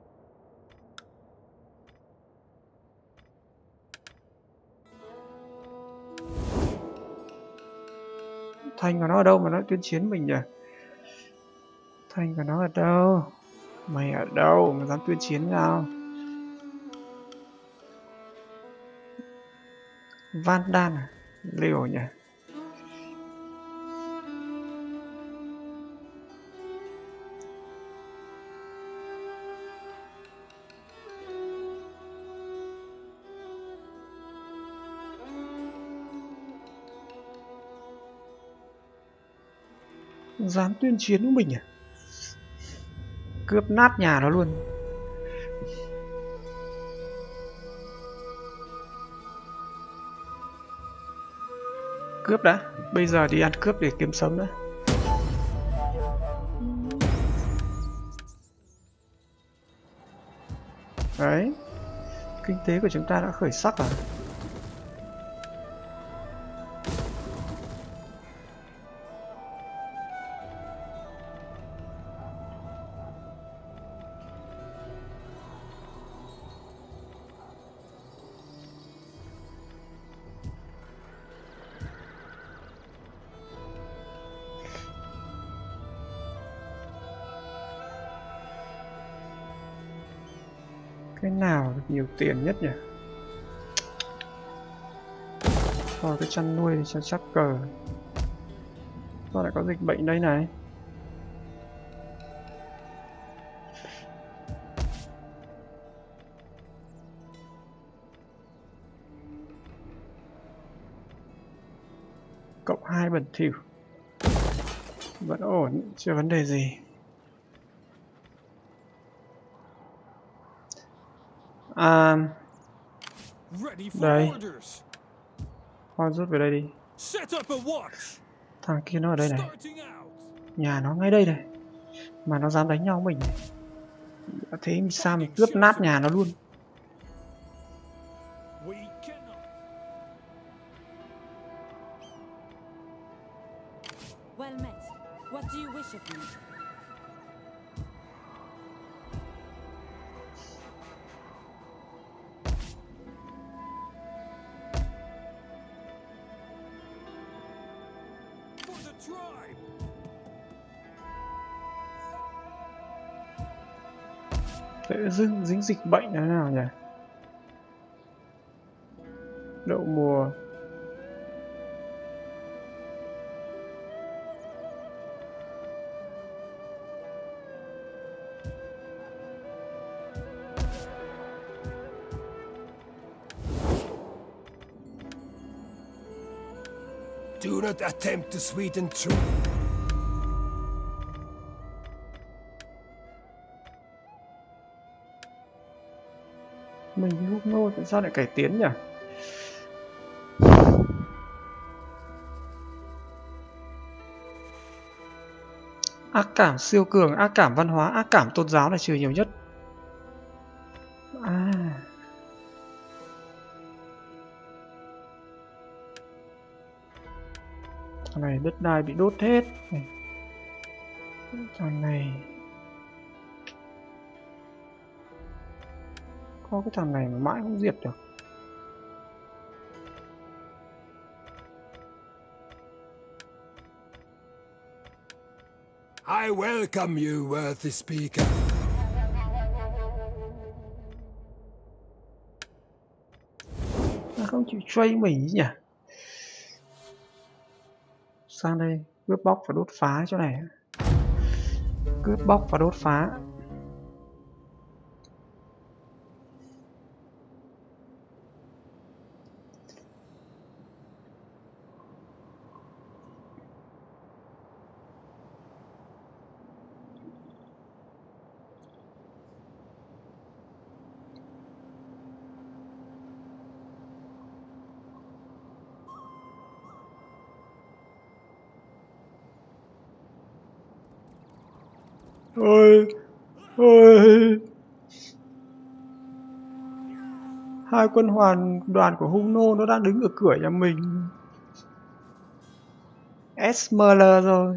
A: Thanh của nó ở đâu mà nó tuyên chiến mình nhỉ? Thanh của nó ở đâu? Mày ở đâu mà dám tuyên chiến nào? Van Đan à? Liều nhỉ? Dám tuyên chiến của mình à? Cướp nát nhà nó luôn. Cướp đã. Bây giờ đi ăn cướp để kiếm sống đã. Đấy. Kinh tế của chúng ta đã khởi sắc rồi. Cái nào được nhiều tiền nhất nhỉ? Thôi cái chăn nuôi thì cho chắc cờ. Sao lại có dịch bệnh đây này? Cộng 2 bẩn thỉu. Vẫn ổn, chưa vấn đề gì. Đây. Thôi rút về đây đi. Thằng kia nó ở đây này. Nhà nó ngay đây này. Mà nó dám đánh nhau mình này. Thế sao mình cướp nát nhà nó luôn.
E: We cannot.
H: Well met. What do you wish of me?
E: For the tribe.
A: Sẽ dính dịch bệnh thế nào nhỉ? Đậu mùa.
G: Do not attempt to sweeten truth.
A: Mình lúc nô tại sao lại cải tiến nhỉ? Ác cảm siêu cường, ác cảm văn hóa, ác cảm tôn giáo là trừ nhiều nhất. À. Thằng này đất đai bị đốt hết. Thằng này có cái thằng này mà mãi không diệt được.
G: I welcome you, worthy speaker.
A: Nó không chịu trade mình nhỉ? Sang đây cướp bóc và đốt phá chỗ này. Cướp bóc và đốt phá. Ôi, ôi. Hai quân đoàn của Hung Nô nó đang đứng ở cửa nhà mình. SML rồi.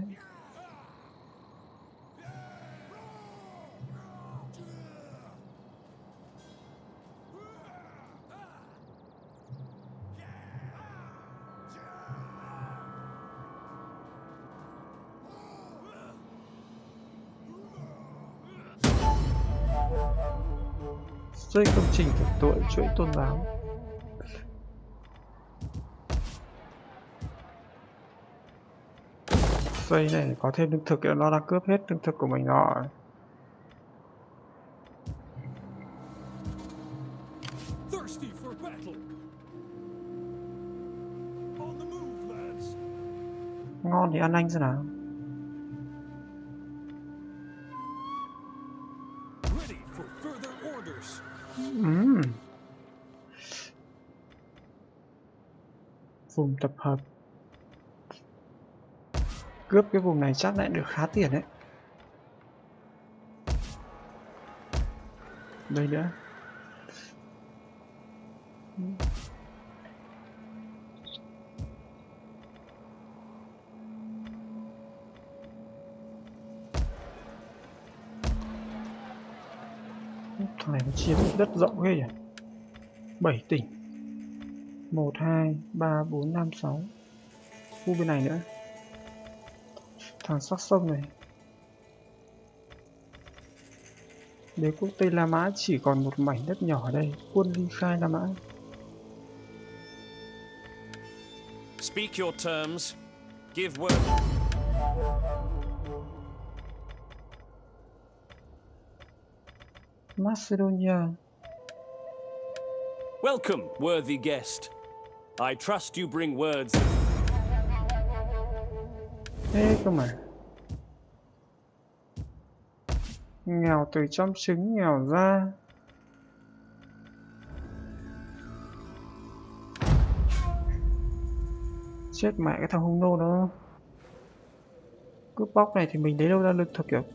A: Xây công trình thực tội chuỗi tôn giáo. Xây này có thêm lương thực, nó đang cướp hết lương thực của mình rồi.
E: Thirsty for battle. On the move, lads.
A: Ngon thì ăn anh xem nào.
E: Ready for further orders.
A: Vùng tập hợp. Cướp cái vùng này chắc lại được khá tiền đấy. Đây nữa. Thằng này nó chiếm đất rộng ghê nhỉ. 7 tỉnh. 1, 2, 3, 4, 5, 6. Khu bên này nữa. Thằng sắc sông này. Đế quốc Tây La Mã chỉ còn một mảnh đất nhỏ ở đây. Quân ly khai La Mã.
D: Speak your terms. Give word.
A: Macedonia.
D: Welcome, worthy guest. I trust you bring words.
A: Thế cơ mà. Nghèo từ trong trứng nghèo ra. Chết mẹ cái thằng Hung Nô đó. Cướp bóc này thì mình lấy đâu ra lương thực kiểu.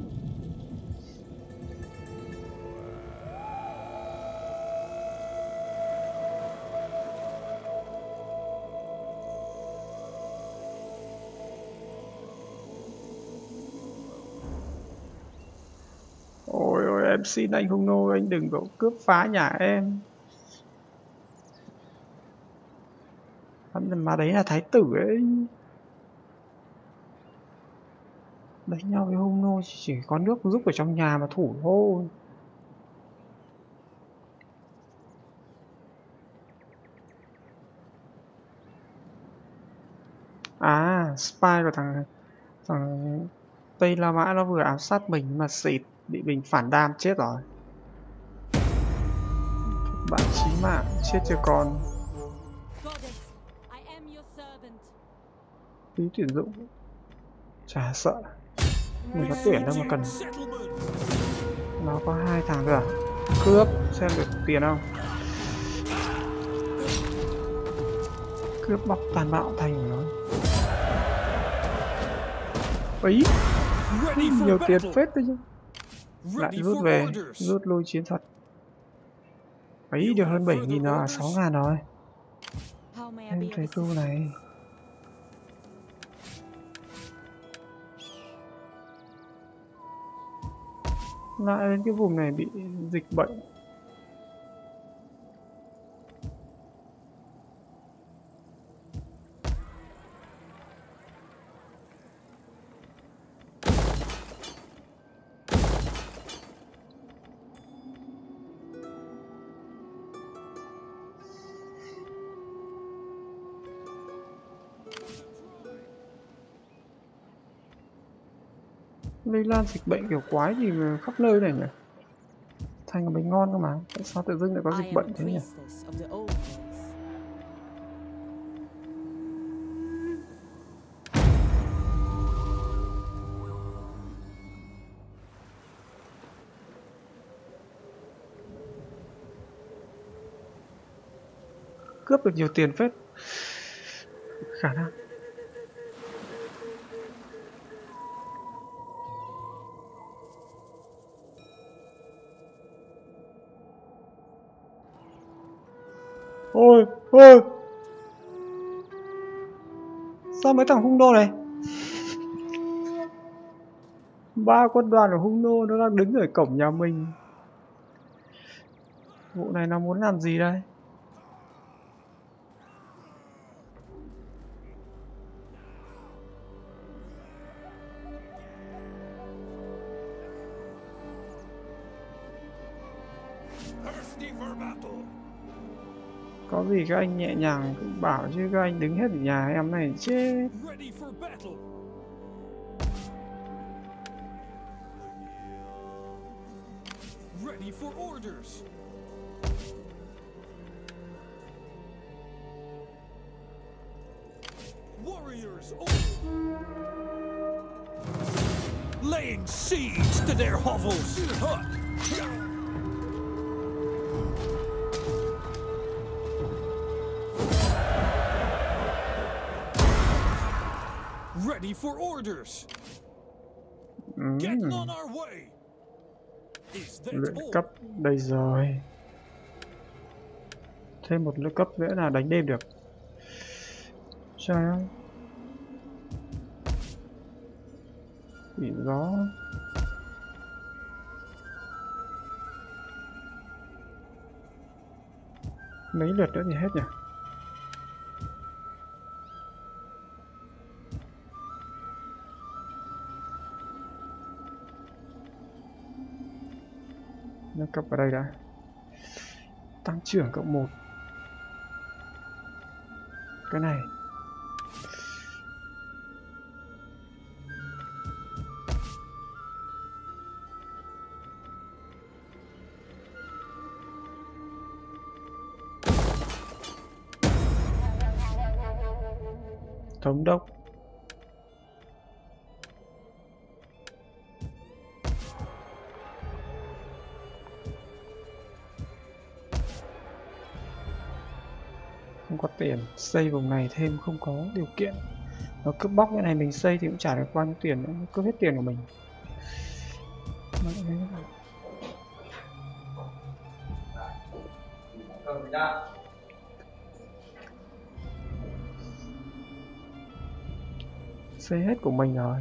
A: Ôi ôi, em xin anh Hung Nô, anh đừng có cướp phá nhà em. Mà đấy là thái tử ấy. Đánh nhau với Hung Nô chỉ có nước giúp ở trong nhà mà thủ thôi. À, spy của thằng Tây La Mã nó vừa ám sát mình mà xịt, bị mình phản đam chết rồi. Bạn chí mạng chết chưa con. Phí tuyển dụng. Chả sợ. Mình có tuyển đâu mà cần. Nó có 2 thằng thôi à? Cướp xem được tiền không? Cướp bóc tàn bạo thành của nó. Ấy, nhiều tiền phết đấy chứ. Lại rút về, rút lui chiến thuật. Ấy, được hơn 7.000 rồi, 6.000 rồi. Em thấy tu này. Lại đến cái vùng này bị dịch bệnh. Lây lan dịch bệnh kiểu quái gì mà khắp nơi này nhỉ? Thành bánh ngon cơ mà, tại sao tự dưng lại có dịch bệnh thế nhỉ? Cướp được nhiều tiền phết. Khả năng. Ôi, ôi. Sao mấy thằng Hung Nô này? 3 quân đoàn của Hung Nô nó đang đứng ở cổng nhà mình. Vụ này nó muốn làm gì đây? Có gì các anh nhẹ nhàng cũng bảo chứ các anh đứng hết ở nhà em này chết.
E: Ready for orders. Warriors, laying siege to their hovels. Ready for orders. Getting on our way.
A: Luyện cấp đây rồi. Thêm một luyện cấp nữa là đánh đêm được. Trời ơi. Quỷ gió. Mấy lượt nữa thì hết nhỉ? Nâng cấp vào đây đã. Tăng trưởng cộng 1. Cái này thống đốc. Không có tiền, xây vùng này thêm không có điều kiện. Nó cướp bóc cái này mình xây thì cũng trả được bao nhiêu tiền nữa, cướp hết tiền của mình. Xây hết của mình rồi.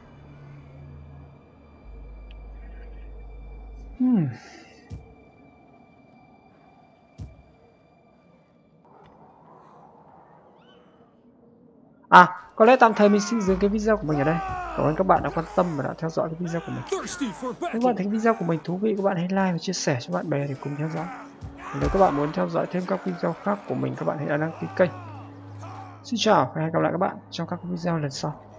A: Có lẽ tạm thời mình xin dừng cái video của mình ở đây. Cảm ơn các bạn đã quan tâm và đã theo dõi cái video của mình. Nếu các bạn thấy video của mình thú vị, các bạn hãy like và chia sẻ cho bạn bè để cùng theo dõi. Nếu các bạn muốn theo dõi thêm các video khác của mình, các bạn hãy đăng ký kênh. Xin chào và hẹn gặp lại các bạn trong các video lần sau.